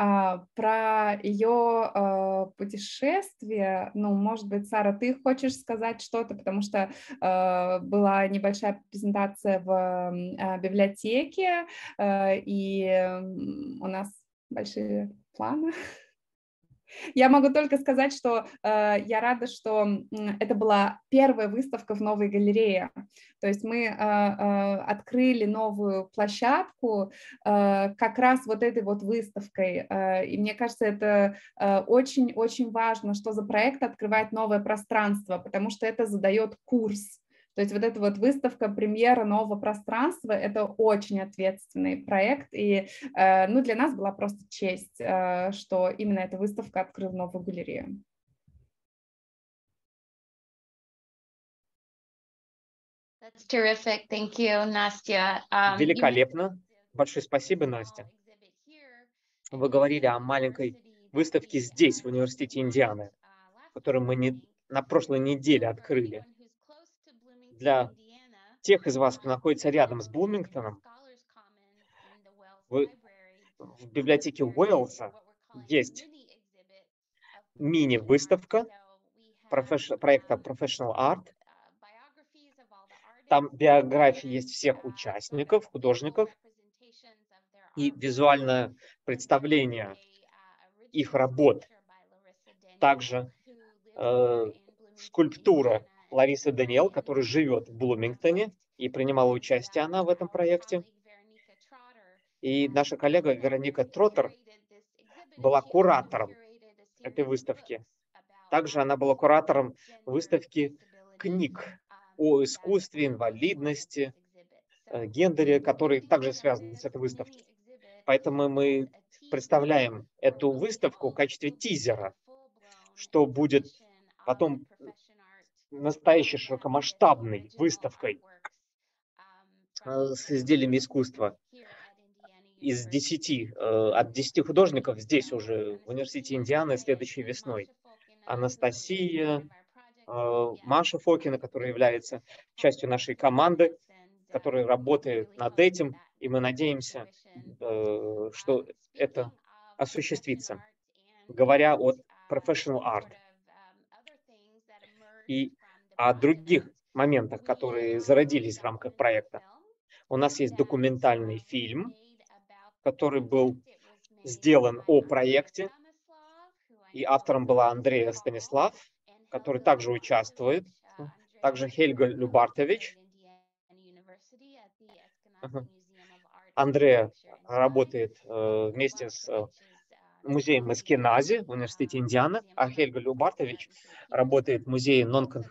про ее путешествие. Ну, может быть, Сара, ты хочешь сказать что-то, потому что была небольшая презентация в библиотеке, и у нас большие планы. Я могу только сказать, что э, я рада, что э, это была первая выставка в новой галерее. То есть мы э, э, открыли новую площадку э, как раз вот этой вот выставкой. Э, и мне кажется, это очень-очень э, важно, что за проект открывает новое пространство, потому что это задает курс. То есть вот эта вот выставка, премьера нового пространства, это очень ответственный проект, и э, ну, для нас была просто честь, э, что именно эта выставка открыла новую галерею. That's terrific. Thank you, Настя. Um, Великолепно. Большое спасибо, Настя. Вы говорили о маленькой выставке здесь, в университете Индианы, которую мы не, на прошлой неделе открыли. Для тех из вас, кто находится рядом с Блумингтоном, вы, в библиотеке Уэллса есть мини-выставка проекта Professional Art. Там биографии есть всех участников, художников, и визуальное представление их работ. Также э, скульптура Ларисы Даниэл, которая живет в Блумингтоне, и принимала участие она в этом проекте. И наша коллега Вероника Троттер была куратором этой выставки. Также она была куратором выставки книг о искусстве, инвалидности, гендере, которые также связаны с этой выставкой. Поэтому мы представляем эту выставку в качестве тизера, что будет потом настоящей широкомасштабной выставкой с изделиями искусства из десяти, от десяти художников здесь уже в университете Индианы следующей весной. Анастасия, Маша Фокина, которая является частью нашей команды, которая работает над этим, и мы надеемся, что это осуществится. Говоря о professional art и о других моментах, которые зародились в рамках проекта. У нас есть документальный фильм, который был сделан о проекте, и автором была Андрея Станислав, который также участвует, также Хельга Любартович. Андрея работает э, вместе с э, музеем Эскенази в университете Индиана, а Хельга Любартович работает в музее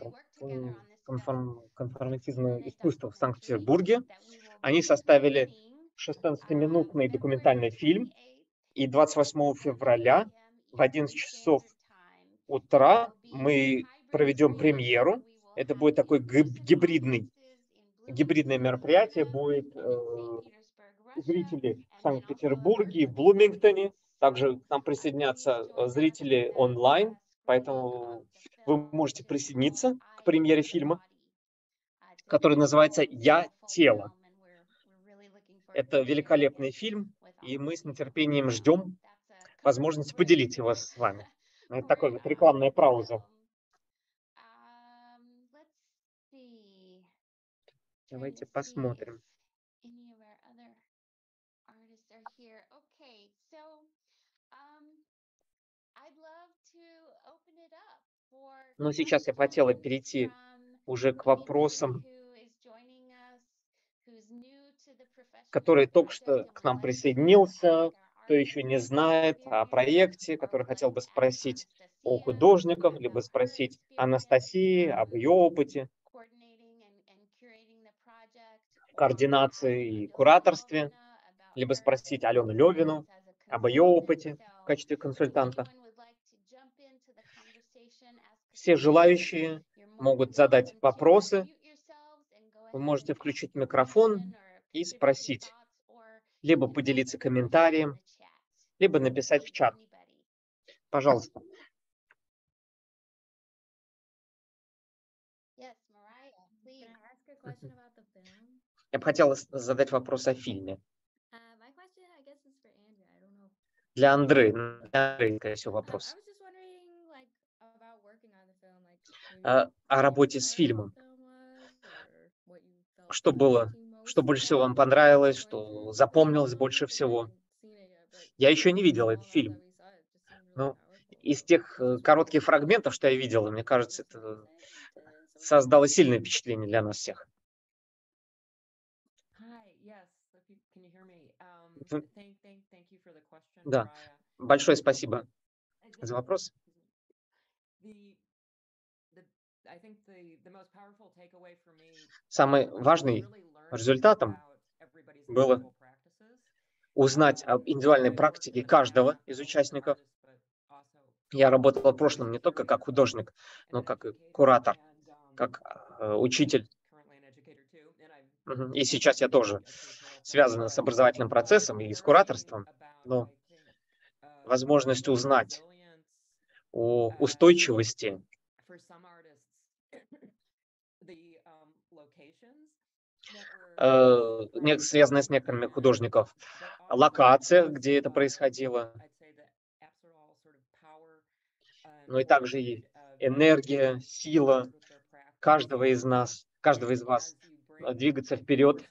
нон-конформатизма искусства в Санкт-Петербурге. Они составили шестнадцатиминутный документальный фильм, и двадцать восьмого февраля в одиннадцать часов утра мы проведем премьеру. Это будет такой гибридный, гибридное мероприятие. Будет э, зрители в Санкт-Петербурге, в Блумингтоне. Также к нам присоединятся зрители онлайн, поэтому вы можете присоединиться к премьере фильма, который называется «Я – тело». Это великолепный фильм, и мы с нетерпением ждем возможности поделить его с вами. Это такая вот рекламная пауза. Давайте посмотрим. Но сейчас я хотела перейти уже к вопросам, который только что к нам присоединился, кто еще не знает о проекте, который хотел бы спросить о художниках, либо спросить Анастасии об ее опыте, координации и кураторстве, либо спросить Алену Левину об ее опыте в качестве консультанта. Все желающие могут задать вопросы. Вы можете включить микрофон и спросить, либо поделиться комментарием, либо написать в чат. Пожалуйста. Я бы хотела задать вопрос о фильме. Для Андрея, для Андрея, скорее всего, вопрос. О, о работе с фильмом. Что было, что больше всего вам понравилось, что запомнилось больше всего? Я еще не видел этот фильм. Но из тех коротких фрагментов, что я видел, мне кажется, это создало сильное впечатление для нас всех. Да, большое спасибо за вопрос. Самым важным результатом было узнать об индивидуальной практике каждого из участников. Я работал в прошлом не только как художник, но как и куратор, как э, учитель. И сейчас я тоже связан с образовательным процессом и с кураторством, но возможность узнать о устойчивости э, связанная с некоторыми художников, локация, где это происходило, но и также и энергия, сила каждого из нас, каждого из вас двигаться вперед.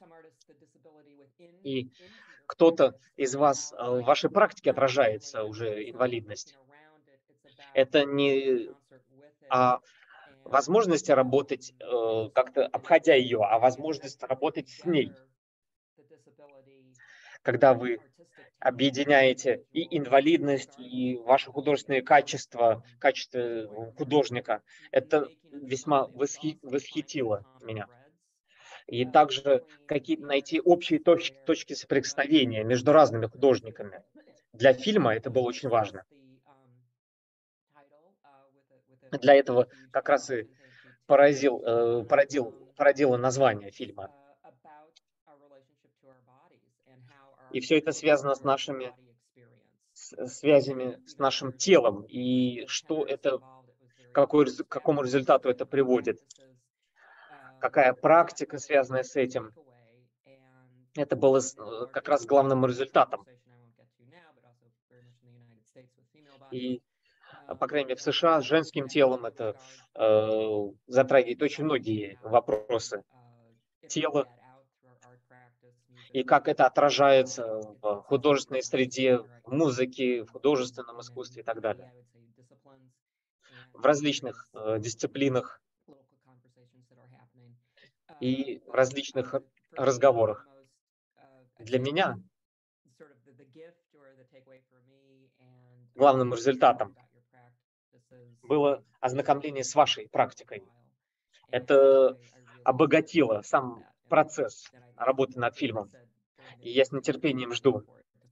И кто-то из вас в вашей практике отражается уже инвалидность. Это не о возможности работать э, как-то обходя ее, а возможность работать с ней. Когда вы объединяете и инвалидность, и ваши художественные качества, качество художника. Это весьма восхи- восхитило меня. И также какие найти общие точки, точки соприкосновения между разными художниками. Для фильма это было очень важно. Для этого как раз и поразил, э, породил, породило название фильма. И все это связано с нашими с связями с нашим телом, и что это, какой, к какому результату это приводит, какая практика, связанная с этим. Это было как раз главным результатом. И, по крайней мере, в США с женским телом это э, затрагивает очень многие вопросы тела, и как это отражается в художественной среде, в музыке, в художественном искусстве и так далее. В различных э, дисциплинах и в различных разговорах. Для меня главным результатом было ознакомление с вашей практикой. Это обогатило сам процесс работы над фильмом. И я с нетерпением жду.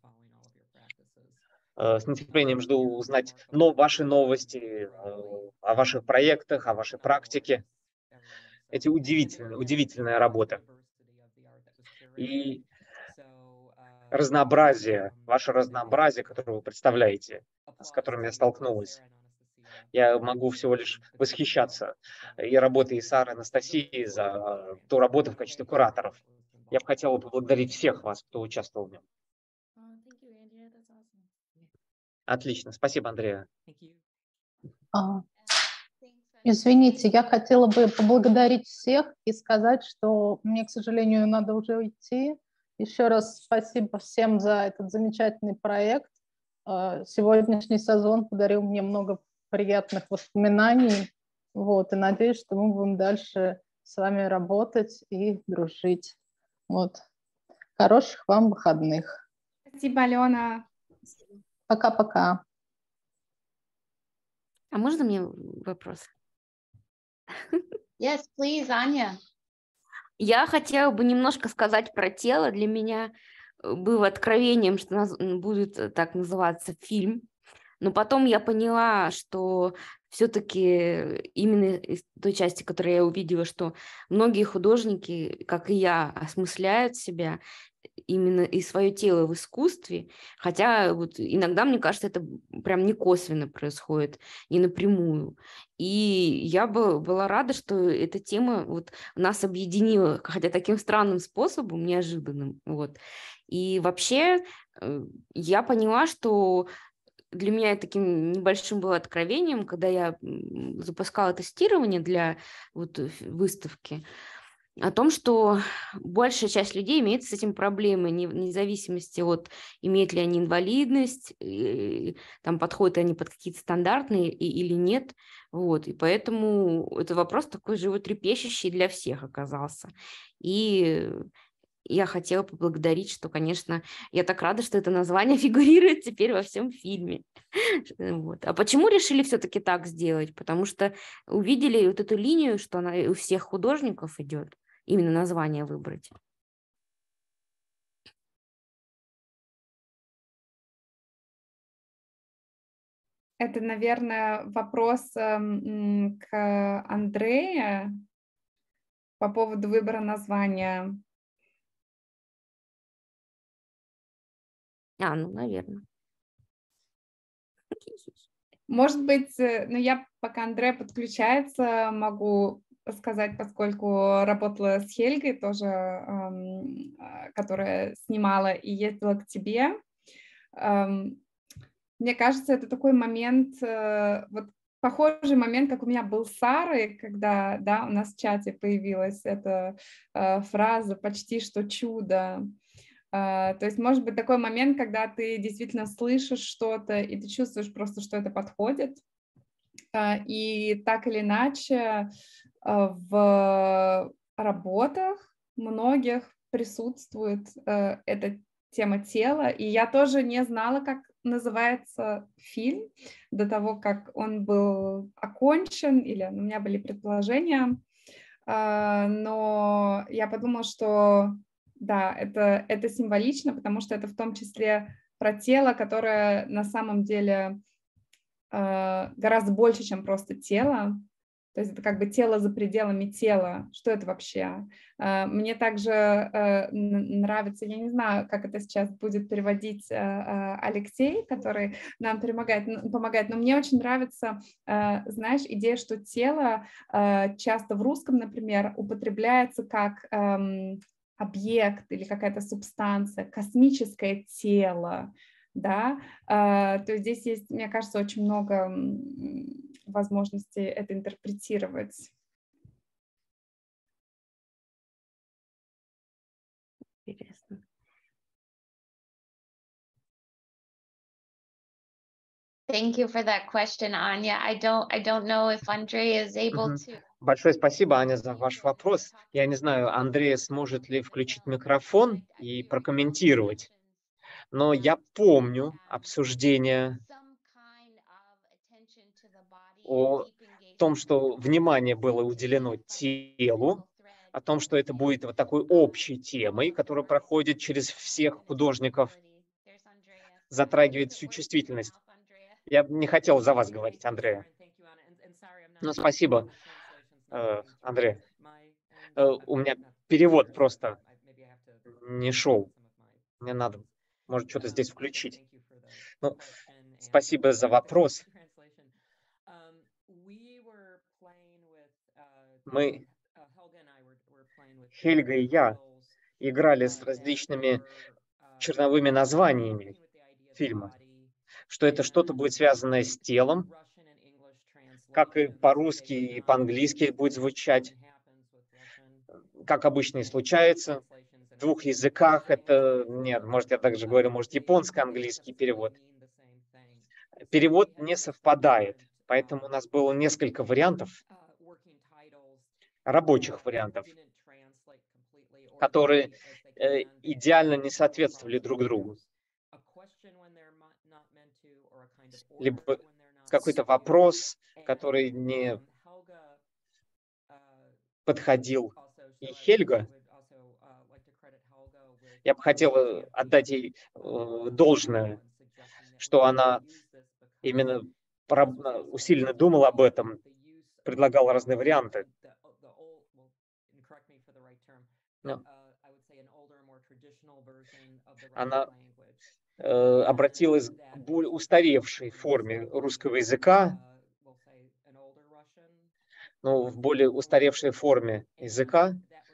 С нетерпением жду узнать но ваши новости о ваших проектах, о вашей практике. Это удивительная, удивительная работа. И разнообразие, ваше разнообразие, которое вы представляете, с которым я столкнулась. Я могу всего лишь восхищаться и работой Сары, Анастасии за ту работу в качестве кураторов. Я бы хотела поблагодарить всех вас, кто участвовал в нем. Отлично. Спасибо, Андреа. А, извините, я хотела бы поблагодарить всех и сказать, что мне, к сожалению, надо уже уйти. Еще раз спасибо всем за этот замечательный проект. Сегодняшний сезон подарил мне много приятных воспоминаний. Вот, и надеюсь, что мы будем дальше с вами работать и дружить. Вот. Хороших вам выходных. Спасибо, Алена. Пока-пока. А можно мне вопрос? Yes, please, Аня. Я хотела бы немножко сказать про тело. Для меня было откровением, что наз... будет так называться фильм. Но потом я поняла, что все-таки именно из той части, которую я увидела, что многие художники, как и я, осмысляют себя именно и свое тело в искусстве, хотя вот иногда, мне кажется, это прям не косвенно происходит, не напрямую. И я бы была рада, что эта тема вот нас объединила, хотя таким странным способом, неожиданным. Вот. И вообще я поняла, что для меня таким небольшим было откровением, когда я запускала тестирование для вот выставки, о том, что большая часть людей имеет с этим проблемы, вне зависимости от, имеют ли они инвалидность, там, подходят ли они под какие-то стандартные или нет. Вот. И поэтому это вопрос такой животрепещущий для всех оказался. И я хотела поблагодарить, что, конечно, я так рада, что это название фигурирует теперь во всем фильме. Вот. А почему решили все-таки так сделать? Потому что увидели вот эту линию, что она у всех художников идет, именно название выбрать. Это, наверное, вопрос к Андрею по поводу выбора названия. А, ну, наверное. Может быть, ну я, пока Андрей подключается, могу сказать, поскольку работала с Хельгой тоже, эм, которая снимала и ездила к тебе. Эм, мне кажется, это такой момент, э, вот похожий момент, как у меня был с Сарой, когда, да, у нас в чате появилась эта э, фраза «почти что чудо». Uh, то есть может быть такой момент, когда ты действительно слышишь что-то, и ты чувствуешь просто, что это подходит. Uh, и так или иначе uh, в работах многих присутствует uh, эта тема тела, и я тоже не знала, как называется фильм до того, как он был окончен, или у меня были предположения, а, но я подумала, что да, это, это символично, потому что это в том числе про тело, которое на самом деле э, гораздо больше, чем просто тело. То есть это как бы тело за пределами тела. Что это вообще? Э, мне также э, нравится, я не знаю, как это сейчас будет переводить э, э, Алексей, который нам помогает, помогает, но мне очень нравится, э, знаешь, идея, что тело э, часто в русском, например, употребляется как эм, объект или какая-то субстанция, космическое тело, да, uh, то есть здесь есть, мне кажется, очень много возможностей это интерпретировать. Интересно. Thank you for that question, Anya. I don't, I don't know if Andrea is able to. Большое спасибо, Аня, за ваш вопрос. Я не знаю, Андрея сможет ли включить микрофон и прокомментировать. Но я помню обсуждение о том, что внимание было уделено телу, о том, что это будет вот такой общей темой, которая проходит через всех художников, затрагивает всю чувствительность. Я не хотел за вас говорить, Андрея. Ну, спасибо, Андрея. У меня перевод просто не шел. Мне надо, может, что-то здесь включить. Ну, спасибо за вопрос. Мы, Хельга и я, играли с различными черновыми названиями фильма, что это что-то будет связанное с телом, как и по-русски, и по-английски будет звучать, как обычно и случается. В двух языках это, нет, может, я также говорю, может, японско-английский перевод. Перевод не совпадает, поэтому у нас было несколько вариантов, рабочих вариантов, которые э, идеально не соответствовали друг другу. Либо какой-то вопрос, который не подходил. И Хельга, я бы хотела отдать ей э, должное, что она именно усиленно думала об этом, предлагала разные варианты. Но она э, обратилась к более устаревшей форме русского языка, ну, в более устаревшей форме языка.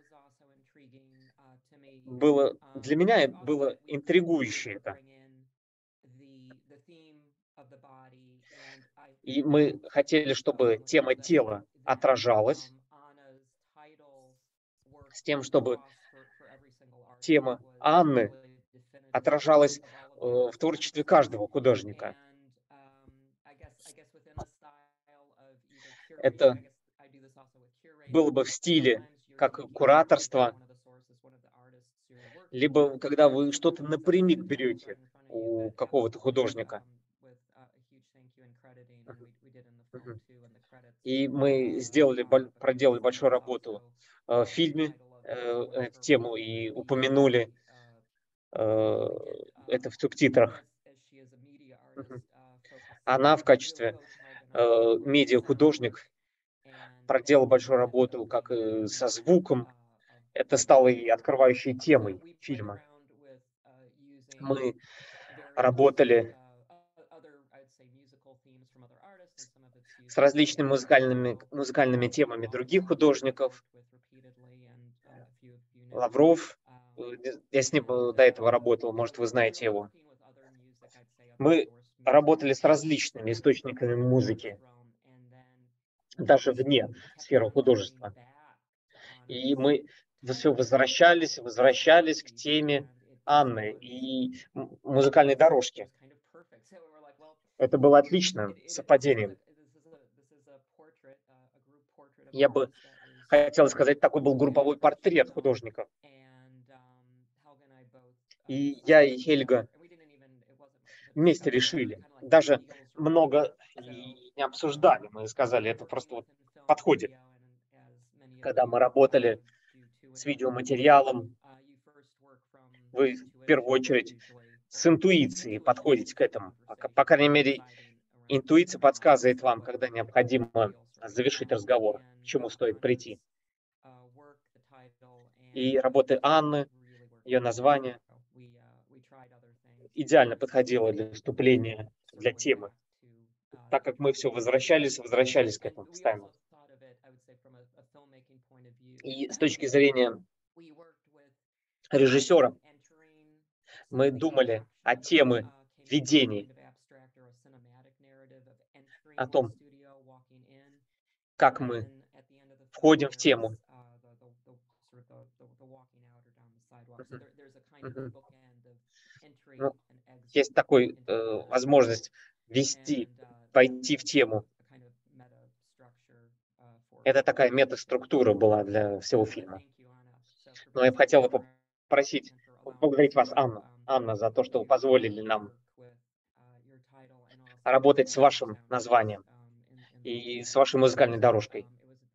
Было, для меня было интригующе это. И мы хотели, чтобы тема тела отражалась, с тем, чтобы тема Анны отражалась э, в творчестве каждого художника. Это было бы в стиле как кураторство, либо когда вы что-то напрямик берете у какого-то художника. И мы сделали, проделали большую работу в фильме, эту тему, и упомянули это в субтитрах. Она в качестве медиахудожник проделала большую работу как и со звуком. Это стало и открывающей темой фильма. Мы работали с различными музыкальными, музыкальными темами других художников. Лавров, я с ним до этого работал, может, вы знаете его. Мы работали с различными источниками музыки, даже вне сферы художества. И мы все возвращались, возвращались к теме Анны и музыкальной дорожки. Это было отличным совпадением. Я бы хотел сказать, такой был групповой портрет художников. И я и Хельга вместе решили. Даже много и не обсуждали. Мы сказали, это просто вот подходит. Когда мы работали с видеоматериалом, вы в первую очередь с интуицией подходите к этому. По, по крайней мере, интуиция подсказывает вам, когда необходимо завершить разговор, к чему стоит прийти. И работы Анны, ее название, идеально подходило для вступления, для темы, так как мы все возвращались, возвращались к этому постоянно. И с точки зрения режиссера, мы думали о теме введений, о том, как мы входим в тему. Мгм. Ну, есть такой э, возможность ввести, пойти в тему. Это такая метаструктура была для всего фильма. Но я бы хотела попросить, поблагодарить вас, Анна, Анна, за то, что вы позволили нам работать с вашим названием и с вашей музыкальной дорожкой.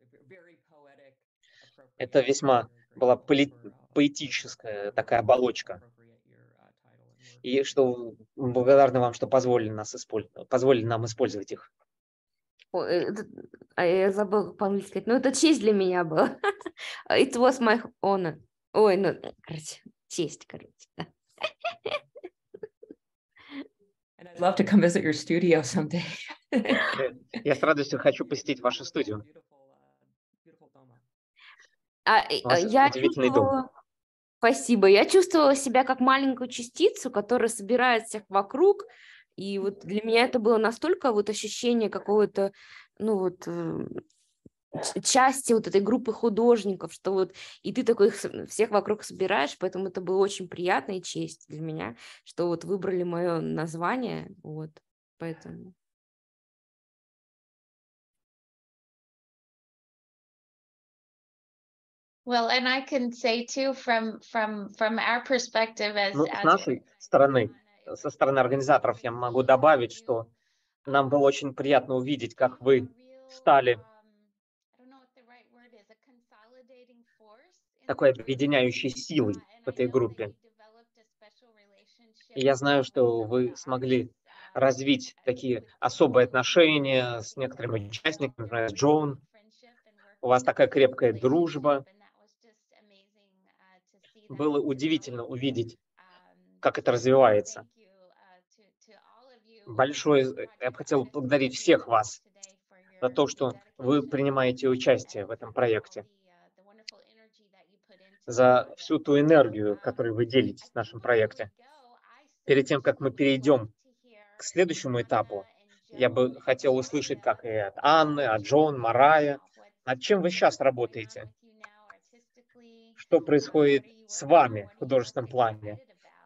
Это весьма была поли- поэтическая такая оболочка. И что благодарны вам, что позволили, нас использовать, позволили нам использовать их. О, это- а я забыла по-английски сказать. Ну, это честь для меня была. It was my honor. Ой, ну, короче, честь, короче. да. I'd love to come visit your studio someday. Э, Я с радостью хочу посетить вашу студию. А, и, У а, вас я удивительный дом. чувствовала... Спасибо. Я чувствовала себя как маленькую частицу, которая собирает всех вокруг. И вот для меня это было настолько вот ощущение какого-то, ну вот, э, ч- части вот этой группы художников, что вот и ты такой их с- всех вокруг собираешь, поэтому это было очень приятно и честь для меня, что вот выбрали мое название, вот, поэтому. Well, and I can say too, from from from our perspective as Ну, с as нашей стороны, со стороны организаторов, я могу добавить, что нам было очень приятно увидеть, как вы стали такой объединяющей силой в этой группе. И я знаю, что вы смогли развить такие особые отношения с некоторыми участниками, например, с Джон. У вас такая крепкая дружба. Было удивительно увидеть, как это развивается. Большое, я бы хотел поблагодарить всех вас за то, что вы принимаете участие в этом проекте, за всю ту энергию, которой вы делитесь в нашем проекте. Перед тем, как мы перейдем к следующему этапу, я бы хотел услышать, как и от Анны, от Джон, Марая, над чем вы сейчас работаете, что происходит с вами в художественном плане.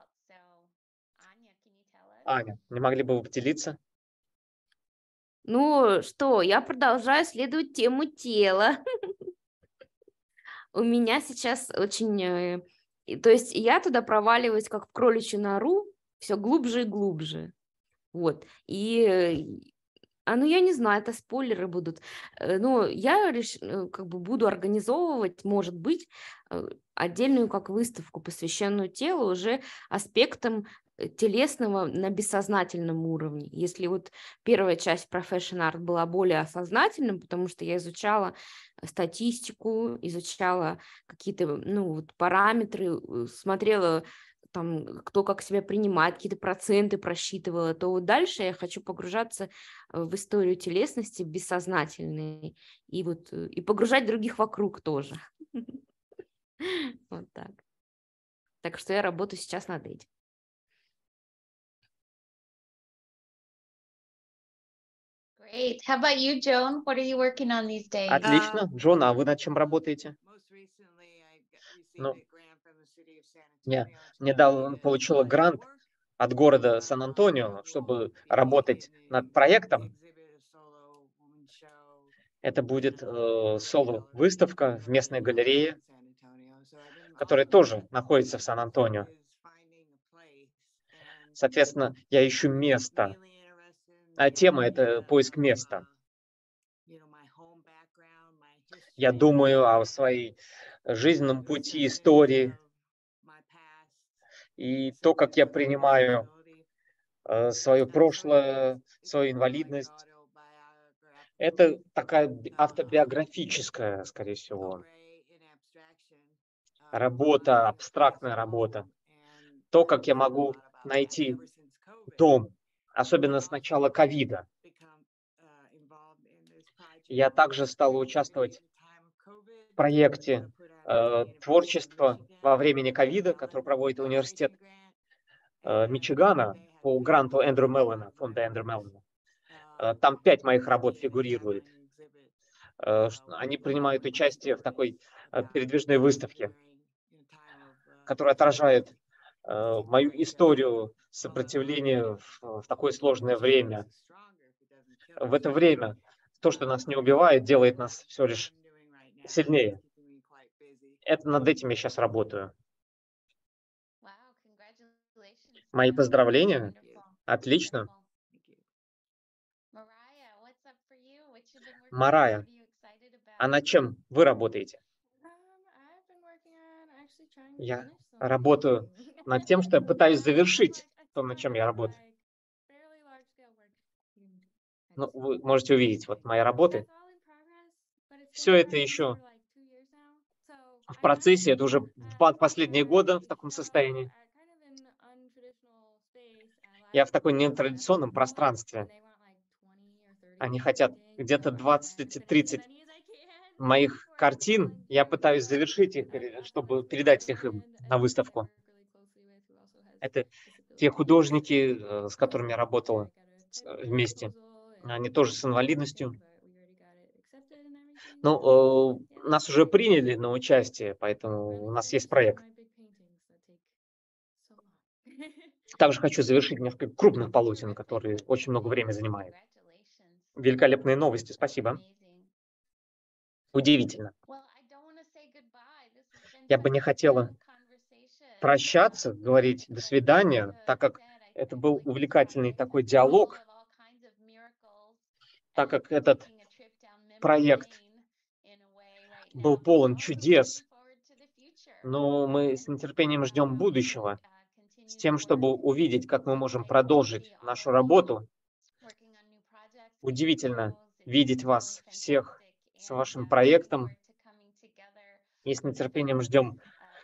Аня, не могли бы вы поделиться? Ну что, я продолжаю исследовать тему тела. У меня сейчас очень... э, и- То есть я туда проваливаюсь, как в кроличью нору, все глубже и глубже. Вот. И... э, А ну я не знаю, это спойлеры будут. Э, Но я реш- э, как бы буду организовывать, может быть, э, отдельную как выставку, посвященную телу, уже аспектам э, телесного на бессознательном уровне. Если вот первая часть Profession Art была более осознательным, потому что я изучала э, статистику, изучала какие-то ну, вот параметры, э, смотрела там, кто как себя принимает, какие-то проценты просчитывала, то вот дальше я хочу погружаться э, в историю телесности бессознательной и вот э, и погружать других вокруг тоже. Вот так. Так что я работаю сейчас над этим. Great. How about you, Joan? What are you working on these days? Отлично. Джон, а вы над чем работаете? Ну, я недавно получила грант от города Сан-Антонио, чтобы работать над проектом. Это будет э, соло-выставка в местной галерее, которая тоже находится в Сан-Антонио. Соответственно, я ищу место. А тема — это поиск места. Я думаю о своей жизненном пути, истории и то, как я принимаю э, свое прошлое, свою инвалидность. Это такая би- автобиографическая, скорее всего, работа, абстрактная работа. То, как я могу найти дом, особенно с начала ковида. Я также стал участвовать в проекте э, творчества во времени ковида, который проводит университет э, Мичигана по гранту Эндрю Меллона, фонда Эндрю Меллона. Э, там пять моих работ фигурирует. Э, ш- они принимают участие в такой э, передвижной выставке, которая отражает э, мою историю сопротивления в, в такое сложное время. В это время то, что нас не убивает, делает нас все лишь сильнее. Это над этим я сейчас работаю. Мои поздравления. Отлично. Марая, а над чем вы работаете? Я работаю над тем, что я пытаюсь завершить то, над чем я работаю. Ну, вы можете увидеть вот мои работы. Все это еще в процессе, это уже два последние года в таком состоянии. Я в таком нетрадиционном пространстве. Они хотят где-то двадцать-тридцать моих картин. Я пытаюсь завершить их, чтобы передать их им на выставку. Это те художники, э, с которыми я работала вместе. Они тоже с инвалидностью. Ну, э, нас уже приняли на участие, поэтому у нас есть проект. Также хочу завершить несколько крупных полотен, которые очень много времени занимают. Великолепные новости, спасибо. Удивительно. Я бы не хотела прощаться, говорить «до свидания», так как это был увлекательный такой диалог, так как этот проект был полон чудес, но мы с нетерпением ждем будущего, с тем, чтобы увидеть, как мы можем продолжить нашу работу. Удивительно видеть вас всех с вашим проектом. И с нетерпением ждем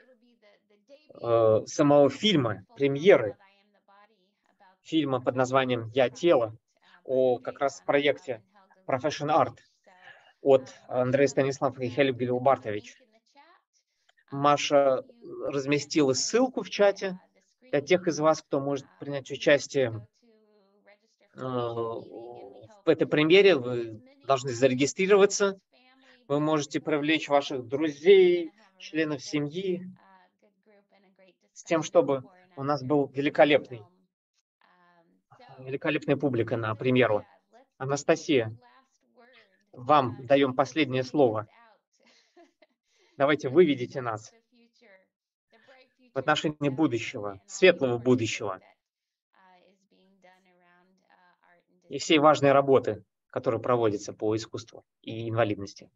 э, самого фильма, премьеры фильма под названием «Я тело», о как раз проекте Profession Art от Андрея Станиславова и Хели Гилбартович. Маша разместила ссылку в чате для тех из вас, кто может принять участие э, в этой премьере. Вы должны зарегистрироваться. Вы можете привлечь ваших друзей, членов семьи, с тем, чтобы у нас был великолепный, великолепная публика на премьеру. Анастасия, вам даем последнее слово. Давайте выведите нас в отношении будущего, светлого будущего и всей важной работы, которая проводится по искусству и инвалидности.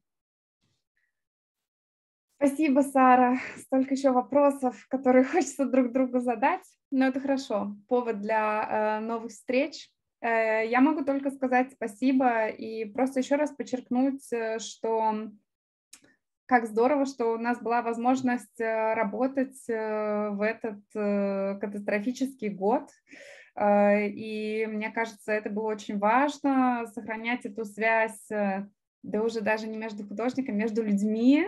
Спасибо, Сара. Столько еще вопросов, которые хочется друг другу задать. Но это хорошо. Повод для э, новых встреч. Э, я могу только сказать спасибо и просто еще раз подчеркнуть, что как здорово, что у нас была возможность э, работать э, в этот э, катастрофический год. Э, и мне кажется, это было очень важно, сохранять эту связь, э, да уже даже не между художниками, между людьми.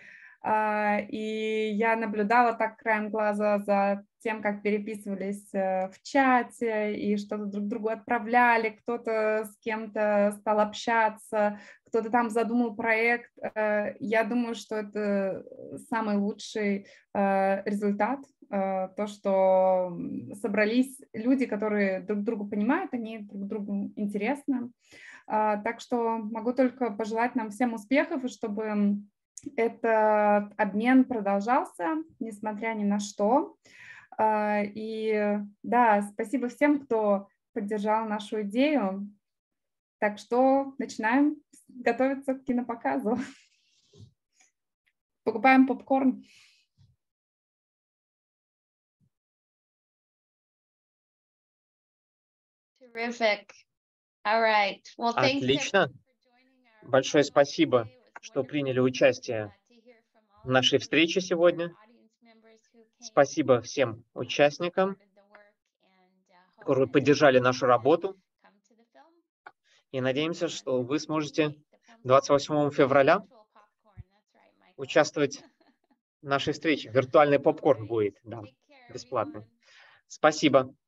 И я наблюдала так краем глаза за тем, как переписывались в чате и что-то друг другу отправляли, кто-то с кем-то стал общаться, кто-то там задумал проект. Я думаю, что это самый лучший результат, то, что собрались люди, которые друг другу понимают, они друг другу интересны. Так что могу только пожелать нам всем успехов, и чтобы этот обмен продолжался, несмотря ни на что. А, И да, спасибо всем, кто поддержал нашу идею. Так что начинаем готовиться к кинопоказу. Покупаем попкорн. Terrific. All right. Well, thanks Отлично. everyone for joining our Большое webinar спасибо, today. It was что wonderful приняли to, участие uh, to hear from all в of нашей you встрече and our сегодня. audience members who came Спасибо and, всем uh, участникам, supported the work and, uh, hope которые that поддержали everyone нашу can работу. come to the film. И надеемся, Uh, что вы the сможете movie, the film двадцать screening, восьмого and февраля virtual popcorn. That's right, Michael. участвовать в нашей встрече. Виртуальный All попкорн right. будет, да, Take care, бесплатный. everyone. Спасибо.